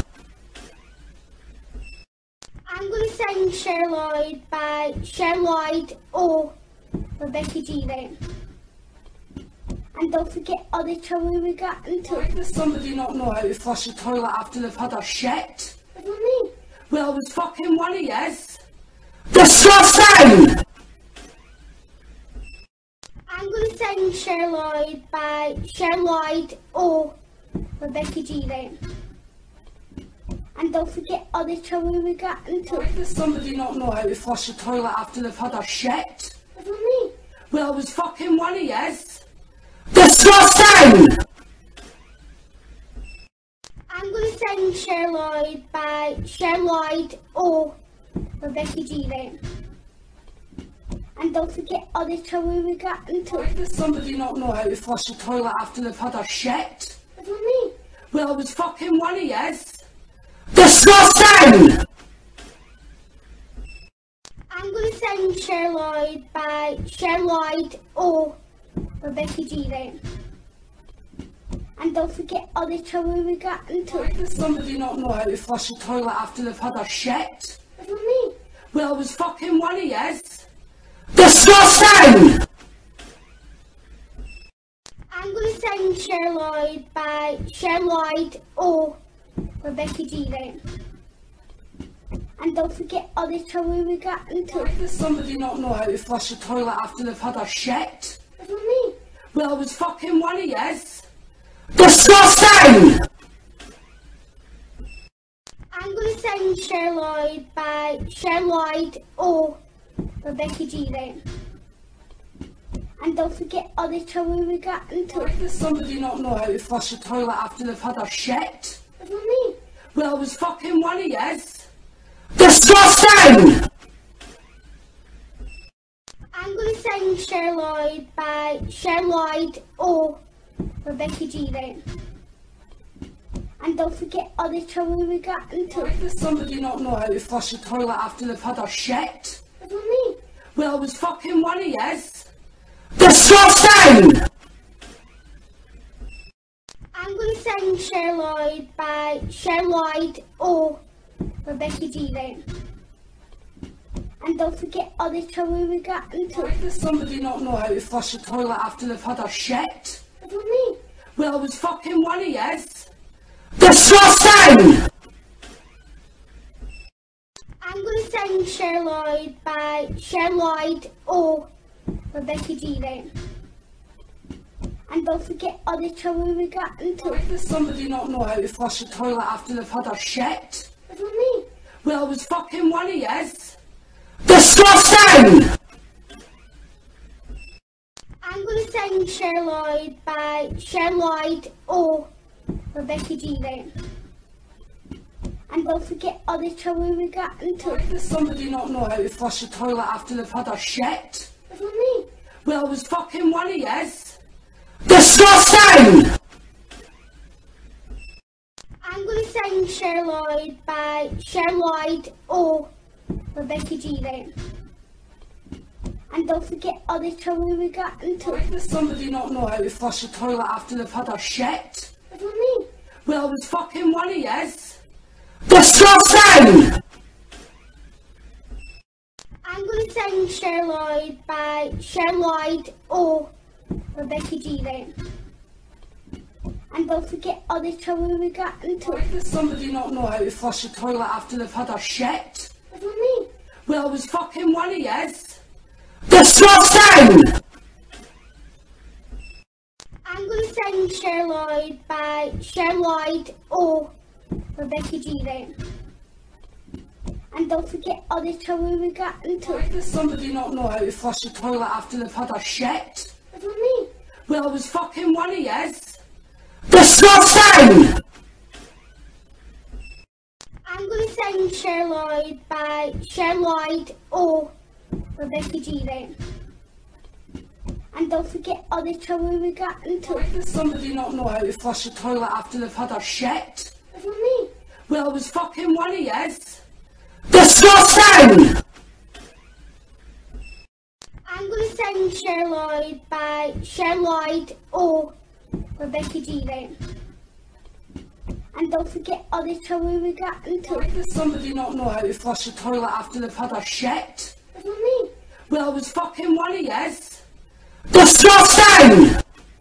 I'm going to sing Cher Lloyd by Cher Lloyd or Rebecca G then. And don't forget all the trouble we got into. Why does somebody not know how to flush a toilet after they've had a shit? What do you mean? Well, it was fucking one of yous. Disgusting! I'm going to sing Cher Lloyd by Cher Lloyd or Rebecca G then. And don't forget all the trouble we got into. Why does somebody not know how to flush a toilet after they've had a shit? What do you mean? Well, it was fucking one of yous. Disgusting! I'm going to sing Cher Lloyd by Cher Lloyd or Rebecca G then. And don't forget all the trouble we got into. Why does somebody not know how to flush a toilet after they've had a shit? What do you mean? Well, it was fucking one of yous. Disgusting! I'm going to sing Cher Lloyd by Cher Lloyd or Rebecca G then. And don't forget all the trouble we got into. Why does somebody not know how to flush a toilet after they've had a shit? What do you mean? Well, it was fucking one of yous. Disgusting! I'm going to sing Cher Lloyd by Cher Lloyd or Rebecca G then. And don't forget all the trouble we got into. Why does somebody not know how to flush a toilet after they've had a shit? What do you mean? Well, I was fucking one of yous. Disgusting! I'm going to sing Cher Lloyd by Cher Lloyd or Rebecca G then. And don't forget all the trouble we got into. Why does somebody not know how to flush a toilet after they've had a shit? What do you mean? Well, I was fucking one of yous. Disgusting! I'm going to sing Cher Lloyd by Cher Lloyd or Rebecca G then. And don't forget all the trouble we got into. Why does somebody not know how to flush a toilet after they've had a shit? What do you mean? Well, I was fucking one of yous. Disgusting! I'm going to sing Cher Lloyd by Cher Lloyd or Rebecca G then. And don't forget all the trouble we got into. Why does somebody not know how to flush a toilet after they've had a shit? What do you mean? Well, I was fucking one of yous. Disgusting! I'm going to sing Cher Lloyd by Cher Lloyd or Rebecca G then. And don't forget all the trouble we got into. Why does somebody not know how to flush a toilet after they've had a shit? What do you mean? Well, I was fucking one of yous. Disgusting! I'm going to sing Cher Lloyd by Cher Lloyd or Rebecca G then. And don't forget all the trouble we got into. Why does somebody not know how to flush a toilet after they've had a shit? What do you mean? Well, I was fucking one of yous. Disgusting! I'm going to sing Cher Lloyd by Cher Lloyd or Rebecca G then. And don't forget all the trouble we got into. Why does somebody not know how to flush a toilet after they've had a shit? What do you mean? Well, I was fucking one of yous. Disgusting! I'm going to sing Cher Lloyd by Cher Lloyd or Rebecca G then. And don't forget all the trouble we got into. Why does somebody not know how to flush a toilet after they've had a shit? What do you mean? Well, I was fucking one of yous. Disgusting! I'm going to sing Cher Lloyd by Cher Lloyd or Rebecca G then. And don't forget all the trouble we got into. Why does somebody not know how to flush a toilet after they've had a shit? What do you mean? Well, I was fucking one of yous. Disgusting! I'm going to sing Cher Lloyd by Cher Lloyd or Rebecca G then. And don't forget all the trouble we got into. Why does somebody not know how to flush a toilet after they've had a shit? What do you mean? Well, I was fucking one of yous. Disgusting! I'm going to sing Cher Lloyd by Cher Lloyd or Rebecca G then. And don't forget all the trouble we got into. Why does somebody not know how to flush a toilet after they've had a shit? What do you mean? Well, I was fucking one of yous. Disgusting!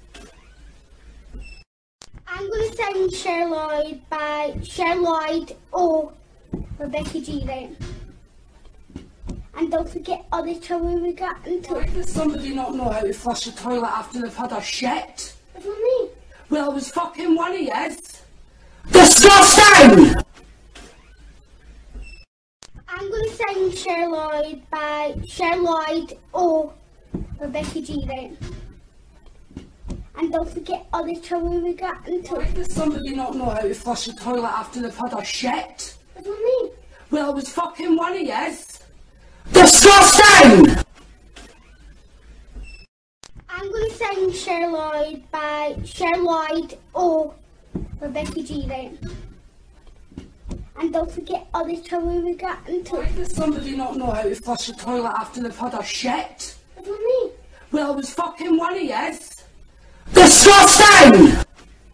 I'm going to sing Cher Lloyd by Cher Lloyd or Rebecca G then. And don't forget all the trouble we got into. Why does somebody not know how to flush a toilet after they've had a shit? What do you mean? Well, I was fucking one of yous. Disgusting! I'm going to sing Cher Lloyd by Cher Lloyd or Rebecca G then. And don't forget all the trouble we got into. Why does somebody not know how to flush a toilet after they've had a shit? What do you mean? Well, I was fucking one of yous. Disgusting! I'm going to sing Cher Lloyd by Cher Lloyd or Rebecca G then. And don't forget all the trouble we got into. Why does somebody not know how to flush a toilet after they've had a shit? What do you mean? Well, I was fucking one of yous. Disgusting!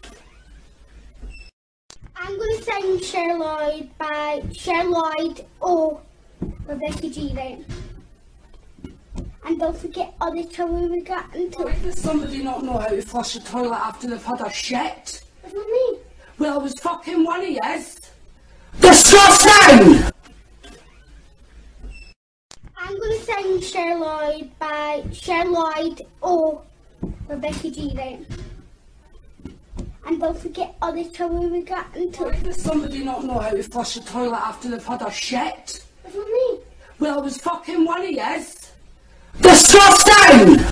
I'm going to sing Cher Lloyd by Cher Lloyd or Rebecca G then. And don't forget all the trouble we got into. Why does somebody not know how to flush a toilet after they've had a shit? What do you mean? Well, I was fucking one of yous. Disgusting! sing Cher Lloyd by Cher Lloyd or Rebecca G then. And don't forget all the trouble we got into. Why does somebody not know how to flush the toilet after they've had a shit? What do you mean? Well, it was fucking one of yous. Disgusting!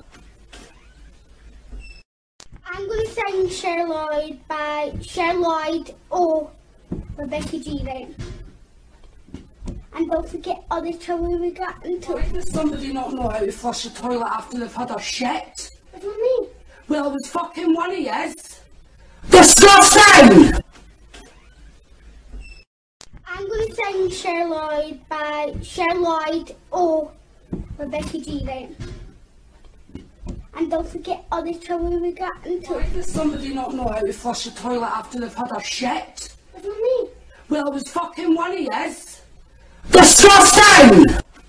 I'm going to sing Cher Lloyd by Cher Lloyd or Rebecca G then. And don't forget all the trouble we got into. Why does somebody not know how to flush the toilet after they've had a shit? What do you mean? Well, it was fucking one of yous. Disgusting! I'm going to sing Cher Lloyd by Cher Lloyd or Rebecca G then. And don't forget all the trouble we got into. Why does somebody not know how to flush the toilet after they've had a shit? What do you mean? Well, it was fucking one of yous. Disgusting!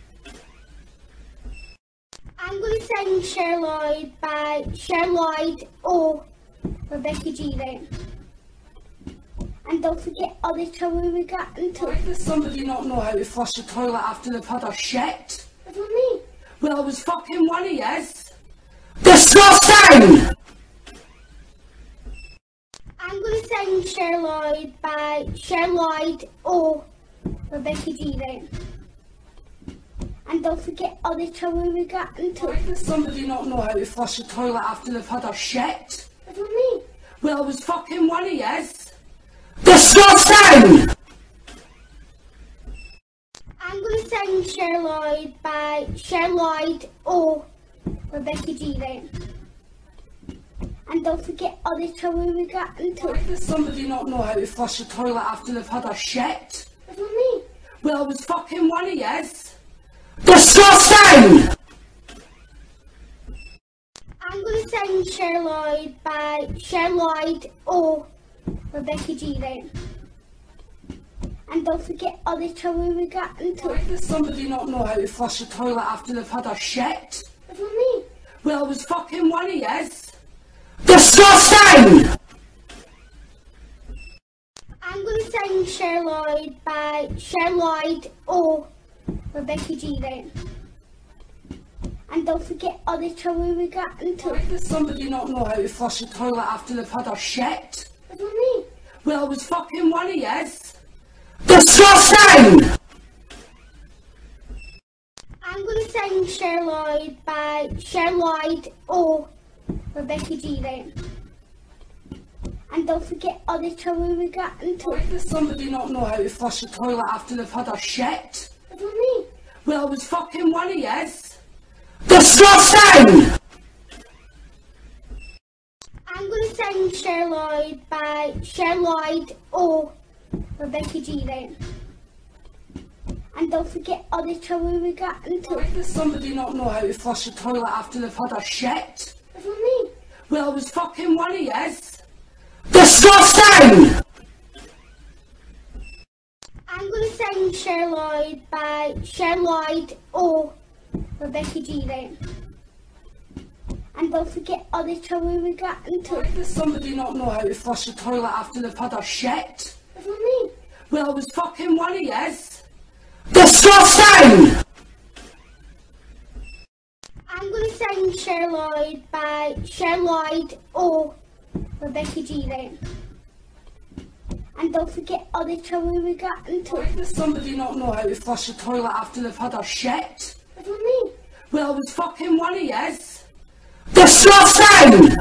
I'm going to sing Cher Lloyd by Cher Lloyd or Rebecca G then. And don't forget all the trouble we got into. Why does somebody not know how to flush the toilet after they've had a shit? What do you mean? Well, it was fucking one of yous. Disgusting! I'm going to sing Cher Lloyd by Cher Lloyd or Rebecca G then. And don't forget all the trouble we got into. Why does somebody not know how to flush the toilet after they've had a shit? What do you mean? Well, it was fucking one of yous. Disgusting! I'm going to sing Cher Lloyd by Cher Lloyd or Rebecca G then. And don't forget all the trouble we got into. Why does somebody not know how to flush the toilet after they've had a shit? What do you mean? Well, it was fucking one of yous. Disgusting! I'm going to sing Cher Lloyd by Cher Lloyd or Rebecca G then. And don't forget all the trouble we got into. Why does somebody not know how to flush the toilet after they've had a shit? What do you mean? Well, it was fucking one of yous. Disgusting! I'm going to sing Cher Lloyd by Cher Lloyd or Rebecca G then. And don't forget all the trouble we got into. Why does somebody not know how to flush the toilet after they've had a shit? What do you mean? Well, it was fucking one of yous. Disgusting! I'm going to sing Cher Lloyd by Cher Lloyd or Rebecca G then. And don't forget all the trouble we got into. Why does somebody not know how to flush the toilet after they've had a shit? What do you mean? Well, it was fucking one of yous. Disgusting! I'm going to sing Cher Lloyd by Cher Lloyd or Rebecca G then. And don't forget all the trouble we got into. Why does somebody not know how to flush the toilet after they've had a shit? What do you mean? Well, it was fucking one of yous. Disgusting! I'm going to sing Cher Lloyd by Cher Lloyd or Rebecca G then. And don't forget all the trouble we got into. Why does somebody not know how to flush the toilet after they've had a shit? What do you mean? Well, it was fucking one of yous. Disgusting! I'm going to sing Cher Lloyd by Cher Lloyd or Rebecca G then. And don't forget all the trouble we got into. Why does somebody not know how to flush the toilet after they've had a shit? What do you mean? Well, it was fucking one of yous. Disgusting!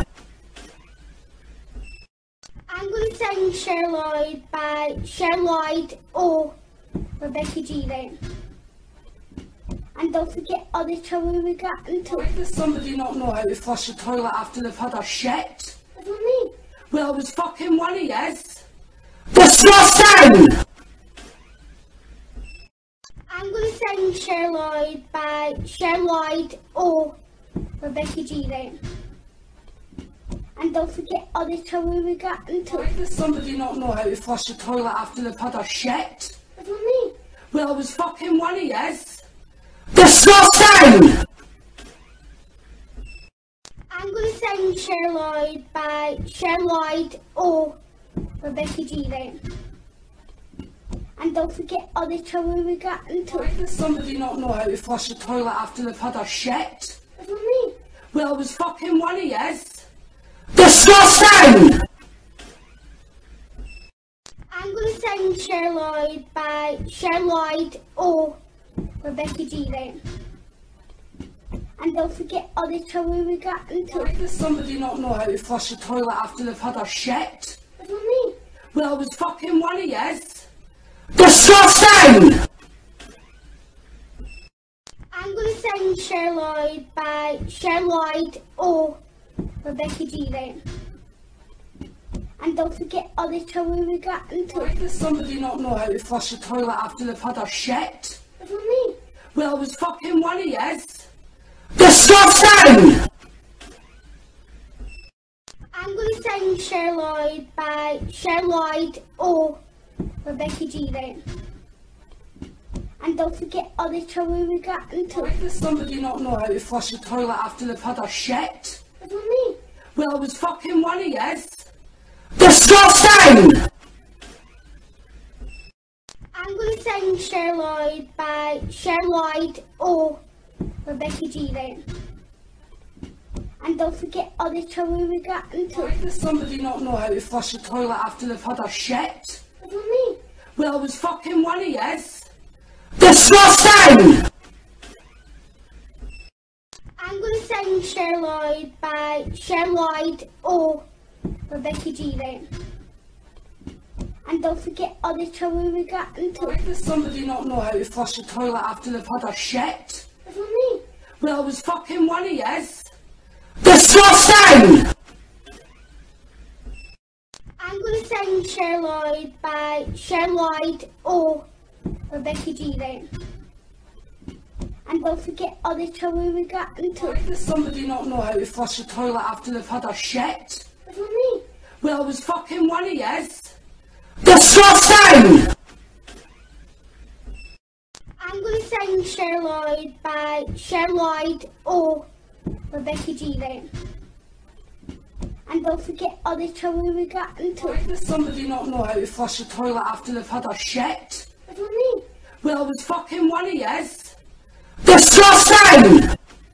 I'm going to sing Cher Lloyd by Cher Lloyd or Rebecca G then. And don't forget all the trouble we got into. Why does somebody not know how to flush the toilet after they've had a shit? What do you mean? Well, it was fucking one of yous. Disgusting! I'm going to sing Cher Lloyd by Cher Lloyd or Rebecca G then. And don't forget all the trouble we got into. Why does somebody not know how to flush the toilet after they've had a shit? What do you mean? Well, it was fucking one of yous. Disgusting! I'm going to sing Cher Lloyd by Cher Lloyd or Rebecca G then. And don't forget all the trouble we got into. Why does somebody not know how to flush the toilet after they've had a shit? What do you mean? Well, it was fucking one of yous. Disgusting! I'm going to sing Cher Lloyd by Cher Lloyd or Rebecca G then. And don't forget all the trouble we got into. Why does somebody not know how to flush the toilet after they've had a shit? What do you mean? Well, it was fucking one of yous. Disgusting! I'm going to sing Cher Lloyd by Cher Lloyd or Rebecca G then. And don't forget all the trouble we got into. Why does somebody not know how to flush the toilet after they've had a shit? What do you mean? Well, it was fucking one of yous. Disgusting! I'm going to sing Cher Lloyd by Cher Lloyd or Rebecca G then. And don't forget all the trouble we got into. Why does somebody not know how to flush the toilet after they've had a shit? What do you mean? Well, it was fucking one of yous. Disgusting! I'm going to sing Cher Lloyd by Cher Lloyd or Rebecca G then. And don't forget all the trouble we got into. Why does somebody not know how to flush the toilet after they've had a shit? What do you mean? Well, it was fucking one of yous. Disgusting! I'm going to sing Cher Lloyd by Cher Lloyd or Rebecca G then. And don't forget all the trouble we got into. Why does somebody not know how to flush the toilet after they've had a shit? What do you mean? Well, it was fucking one of yous. Disgusting! I'm going to sing Cher Lloyd by Cher Lloyd or Rebecca G then. And don't forget all the trouble we got into. Why does somebody not know how to flush the toilet after they've had a shit? What do you mean? Well, it was fucking one of yous. Disgusting! I'm going to sing Cher Lloyd by Cher Lloyd or Rebecca G then. And don't forget all the trouble we got into. Why does somebody not know how to flush the toilet after they've had a shit? What do you mean? Well, it was fucking one of yous. Disgusting!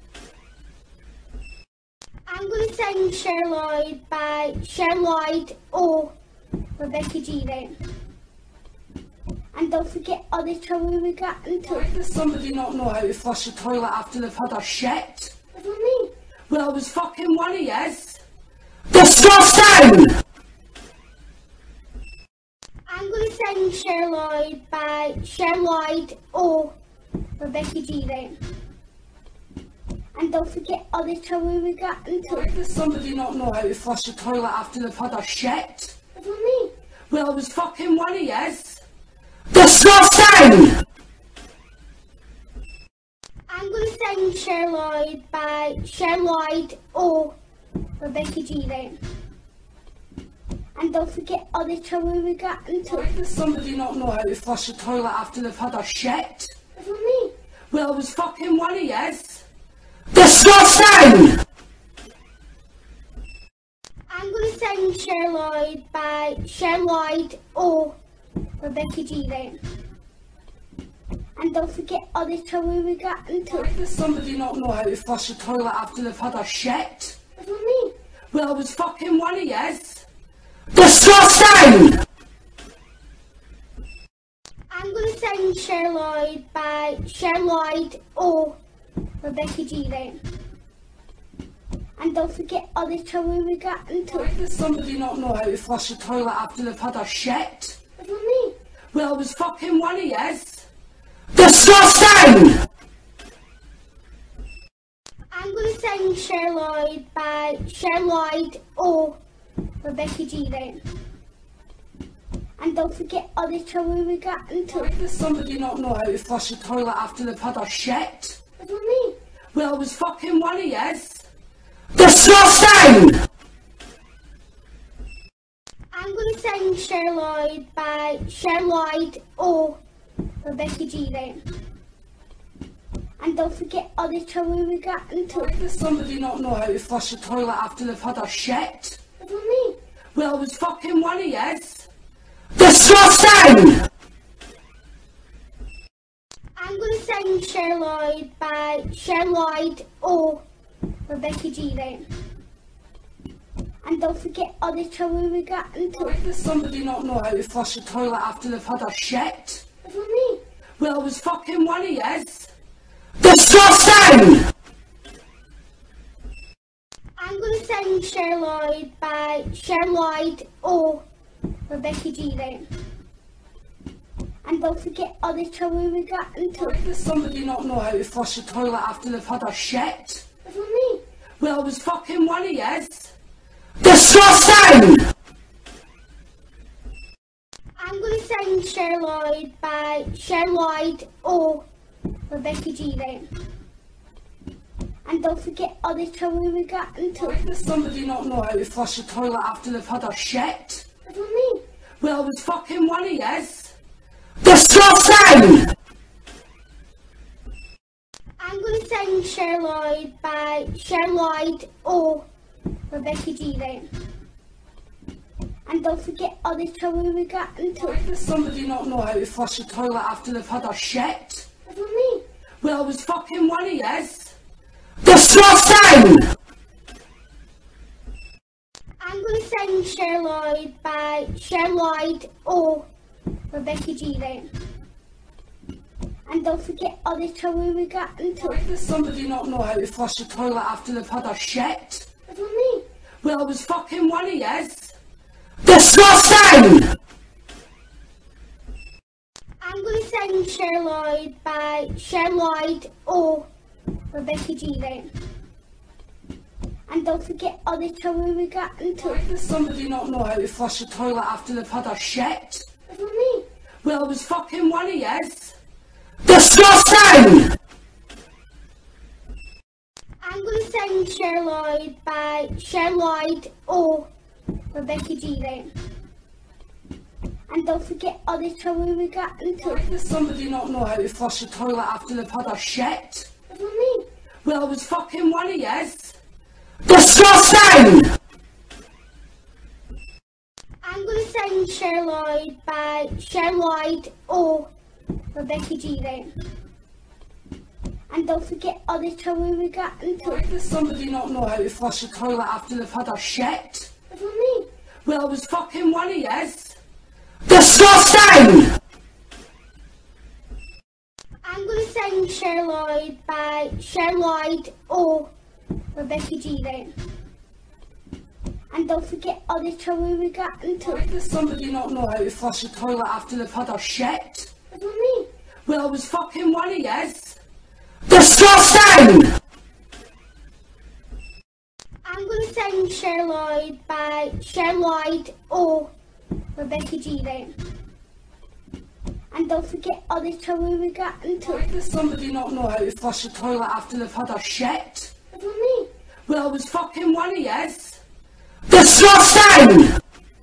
I'm going to sing Cher Lloyd by Cher Lloyd or Rebecca G then. And don't forget all the trouble we got into. Why does somebody not know how to flush the toilet after they've had a shit? What do you mean? Well, it was fucking one of yous. Disgusting! I'm going to sing Cher Lloyd by Cher Lloyd or Rebecca G then. And don't forget all the trouble we got into. Why does somebody not know how to flush the toilet after they've had a shit? What do you mean? Well, it was fucking one of yous. Disgusting! I'm going to sing Cher Lloyd by Cher Lloyd or Rebecca G then. And don't forget all the trouble we got into. Why does somebody not know how to flush the toilet after they've had a shit? What do you mean? Well, it was fucking one of yous. Disgusting! I'm going to sing Cher Lloyd by Cher Lloyd or Rebecca G then. And don't forget all the trouble we got into. Why does somebody not know how to flush the toilet after they've had a shit? What do you mean? Well, it was fucking one of yous. Disgusting! I'm going to sing Cher Lloyd by Cher Lloyd or Rebecca G then. And don't forget all the trouble we got into. Why does somebody not know how to flush the toilet after they've had a shit? What do you mean? Well, it was fucking one of yous. Disgusting! I'm going to sing Cher Lloyd by Cher Lloyd or Rebecca G then. And don't forget all the trouble we got into. Why does somebody not know how to flush the toilet after they've had a shit? What do you mean? Well, it was fucking one of yous. Disgusting! I'm going to sing Cher Lloyd by Cher Lloyd or Rebecca G then. And don't forget all the trouble we got into. Why does somebody not know how to flush the toilet after they've had a shit? What do you mean? Well, it was fucking one of yous. Disgusting! sing Cher Lloyd by Cher Lloyd or Rebecca G then. And don't forget all the trouble we got into. Why does somebody not know how to flush a toilet after they've had a shit? What do you mean? Well, it was fucking one of yous. Disgusting! I'm going to sing Cher Lloyd by Cher Lloyd or Rebecca G then. And don't forget all the trouble we got into. Why does somebody not know how to flush a toilet after they've had a shit? What do you mean? Well, it was fucking one of yous. Disgusting! I'm going to sing Cher Lloyd by Cher Lloyd or Rebecca G then. And don't forget all the trouble we got into. Why does somebody not know how to flush a toilet after they've had a shit? What do you mean? Well, it was fucking one of yous. Disgusting! I'm going to sing Cher Lloyd by Cher Lloyd or Rebecca G then. And don't forget all the trouble we got into. Why does somebody not know how to flush a toilet after they've had a shit? What do you mean? Well, it was fucking one of yous. Disgusting! I'm going to sing Cher Lloyd by Cher Lloyd or Rebecca G then. And don't forget all the trouble we got into. Why does somebody not know how to flush a toilet after they've had a shit? What do you mean? Well, it was fucking one of yous. Disgusting! I'm going to sing Cher Lloyd by Cher Lloyd or Rebecca G then. And don't forget all the trouble we got into. Why does somebody not know how to flush a toilet after they've had a shit? What do you mean? Well, it was fucking one of yous. Disgusting! I'm going to sing Cher Lloyd by Cher Lloyd or Rebecca G then. And don't forget all the trouble we got into. Why does somebody not know how to flush a toilet after they've had a shit? What do you mean? Well, it was fucking one of yous. Disgusting! I'm going to sing Cher Lloyd by Cher Lloyd or Rebecca G then. And don't forget all the trouble we got into. Why does somebody not know how to flush a toilet after they've had a shit? What do you mean? Well, it was fucking one of yous. Disgusting! I'm going to sing Cher Lloyd by Cher Lloyd or Rebecca G then. And don't forget all the trouble we got into. Why does somebody not know how to flush a toilet after they've had a shit? What do you mean? Well, it was fucking one of yous. Disgusting! I'm going to sing Cher Lloyd by Cher Lloyd or Rebecca G then. And don't forget all the trouble we got into. Why does somebody not know how to flush a toilet after they've had a shit? What do you mean? Well, it was fucking one of yous. Disgusting!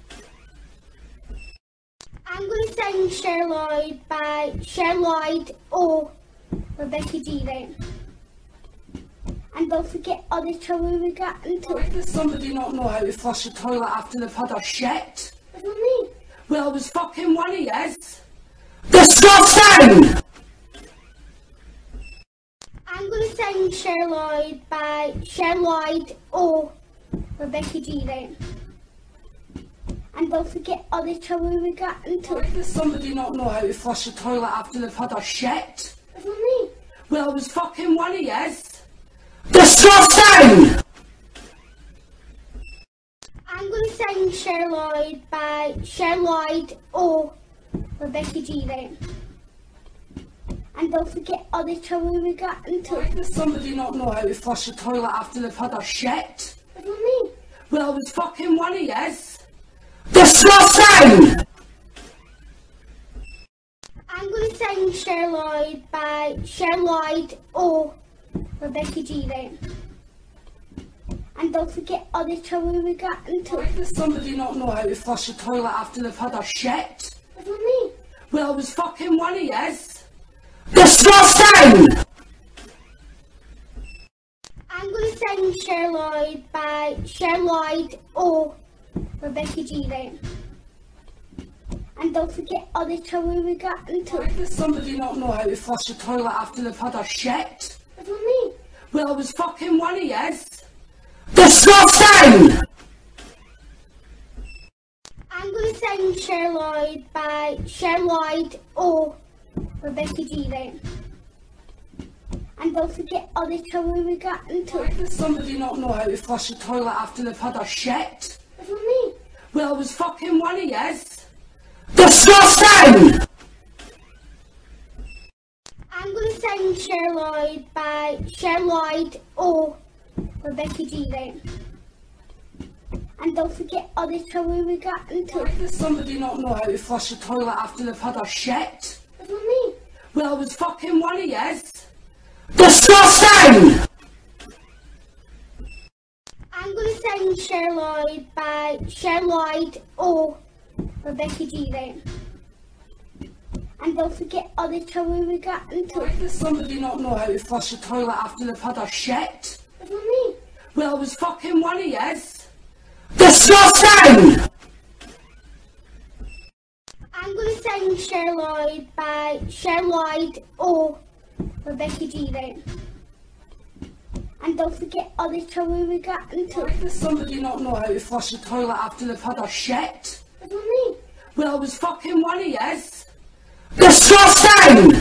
I'm going to sing Cher Lloyd by Cher Lloyd or Rebecca G then. And don't forget all the trouble we got into. Why does somebody not know how to flush a toilet after they've had a shit? What do you mean? Well, it was fucking one of yous. Disgusting! I'm going to sing Cher Lloyd by Cher Lloyd or Rebecca G then. And don't forget all the trouble we got into. Why does somebody not know how to flush a toilet after they've had a shit? What do you mean? Well, it was fucking one of yous. Disgusting! I'm going to sing Cher Lloyd by Cher Lloyd or Rebecca G then. And don't forget all the trouble we got into. Why does somebody not know how to flush a toilet after they've had a shit? What do you mean? Well, it was fucking one of yous. Disgusting! I'm going to sing Cher Lloyd by Cher Lloyd or Rebecca G then. And don't forget all the trouble we got into. Why does somebody not know how to flush a toilet after they've had a shit? What do you mean? Well, it was fucking one of yous. Disgusting! I'm going to sing Cher Lloyd by Cher Lloyd or Rebecca G then. And don't forget all the trouble we got into. Why does somebody not know how to flush the toilet after they've had a shit? What do you mean? Well, it was fucking one of yours. Disgusting! I'm going to sing Cher Lloyd by Cher Lloyd or Rebecca G then. And don't forget all the trouble we got into. Why does somebody not know how to flush the toilet after they've had a shit? What do you mean? Well, it was fucking one of yours. Disgusting! I'm going to sing Cher Lloyd by Cher Lloyd or Rebecca G then. And don't forget all the trouble we got into. Why does somebody not know how to flush the toilet after they've had a shit? What do you mean? Well, it was fucking one of yours. Disgusting! I'm going to sing Cher Lloyd by Cher Lloyd or Rebecca G then. And don't forget all the trouble we got into. Why does somebody not know how to flush the toilet after they've had a shit? What do you mean? Well, it was fucking one of yours. Disgusting! I'm going to sing Cher Lloyd by Cher Lloyd or Rebecca G then. And don't forget all the trouble we got into. Why does somebody not know how to flush the toilet after they've had a shit? What do you mean? Well, it was fucking one of yours. Disgusting!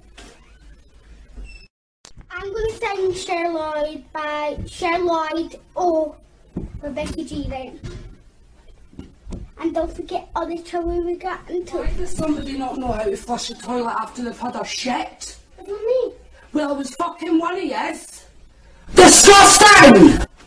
I'm going to sing Cher Lloyd by Cher Lloyd or Rebecca G then. And don't forget all the trouble we got into. Why does somebody not know how to flush the toilet after they've had a shit? What do you mean? Well, it was fucking one of yours. Disgusting!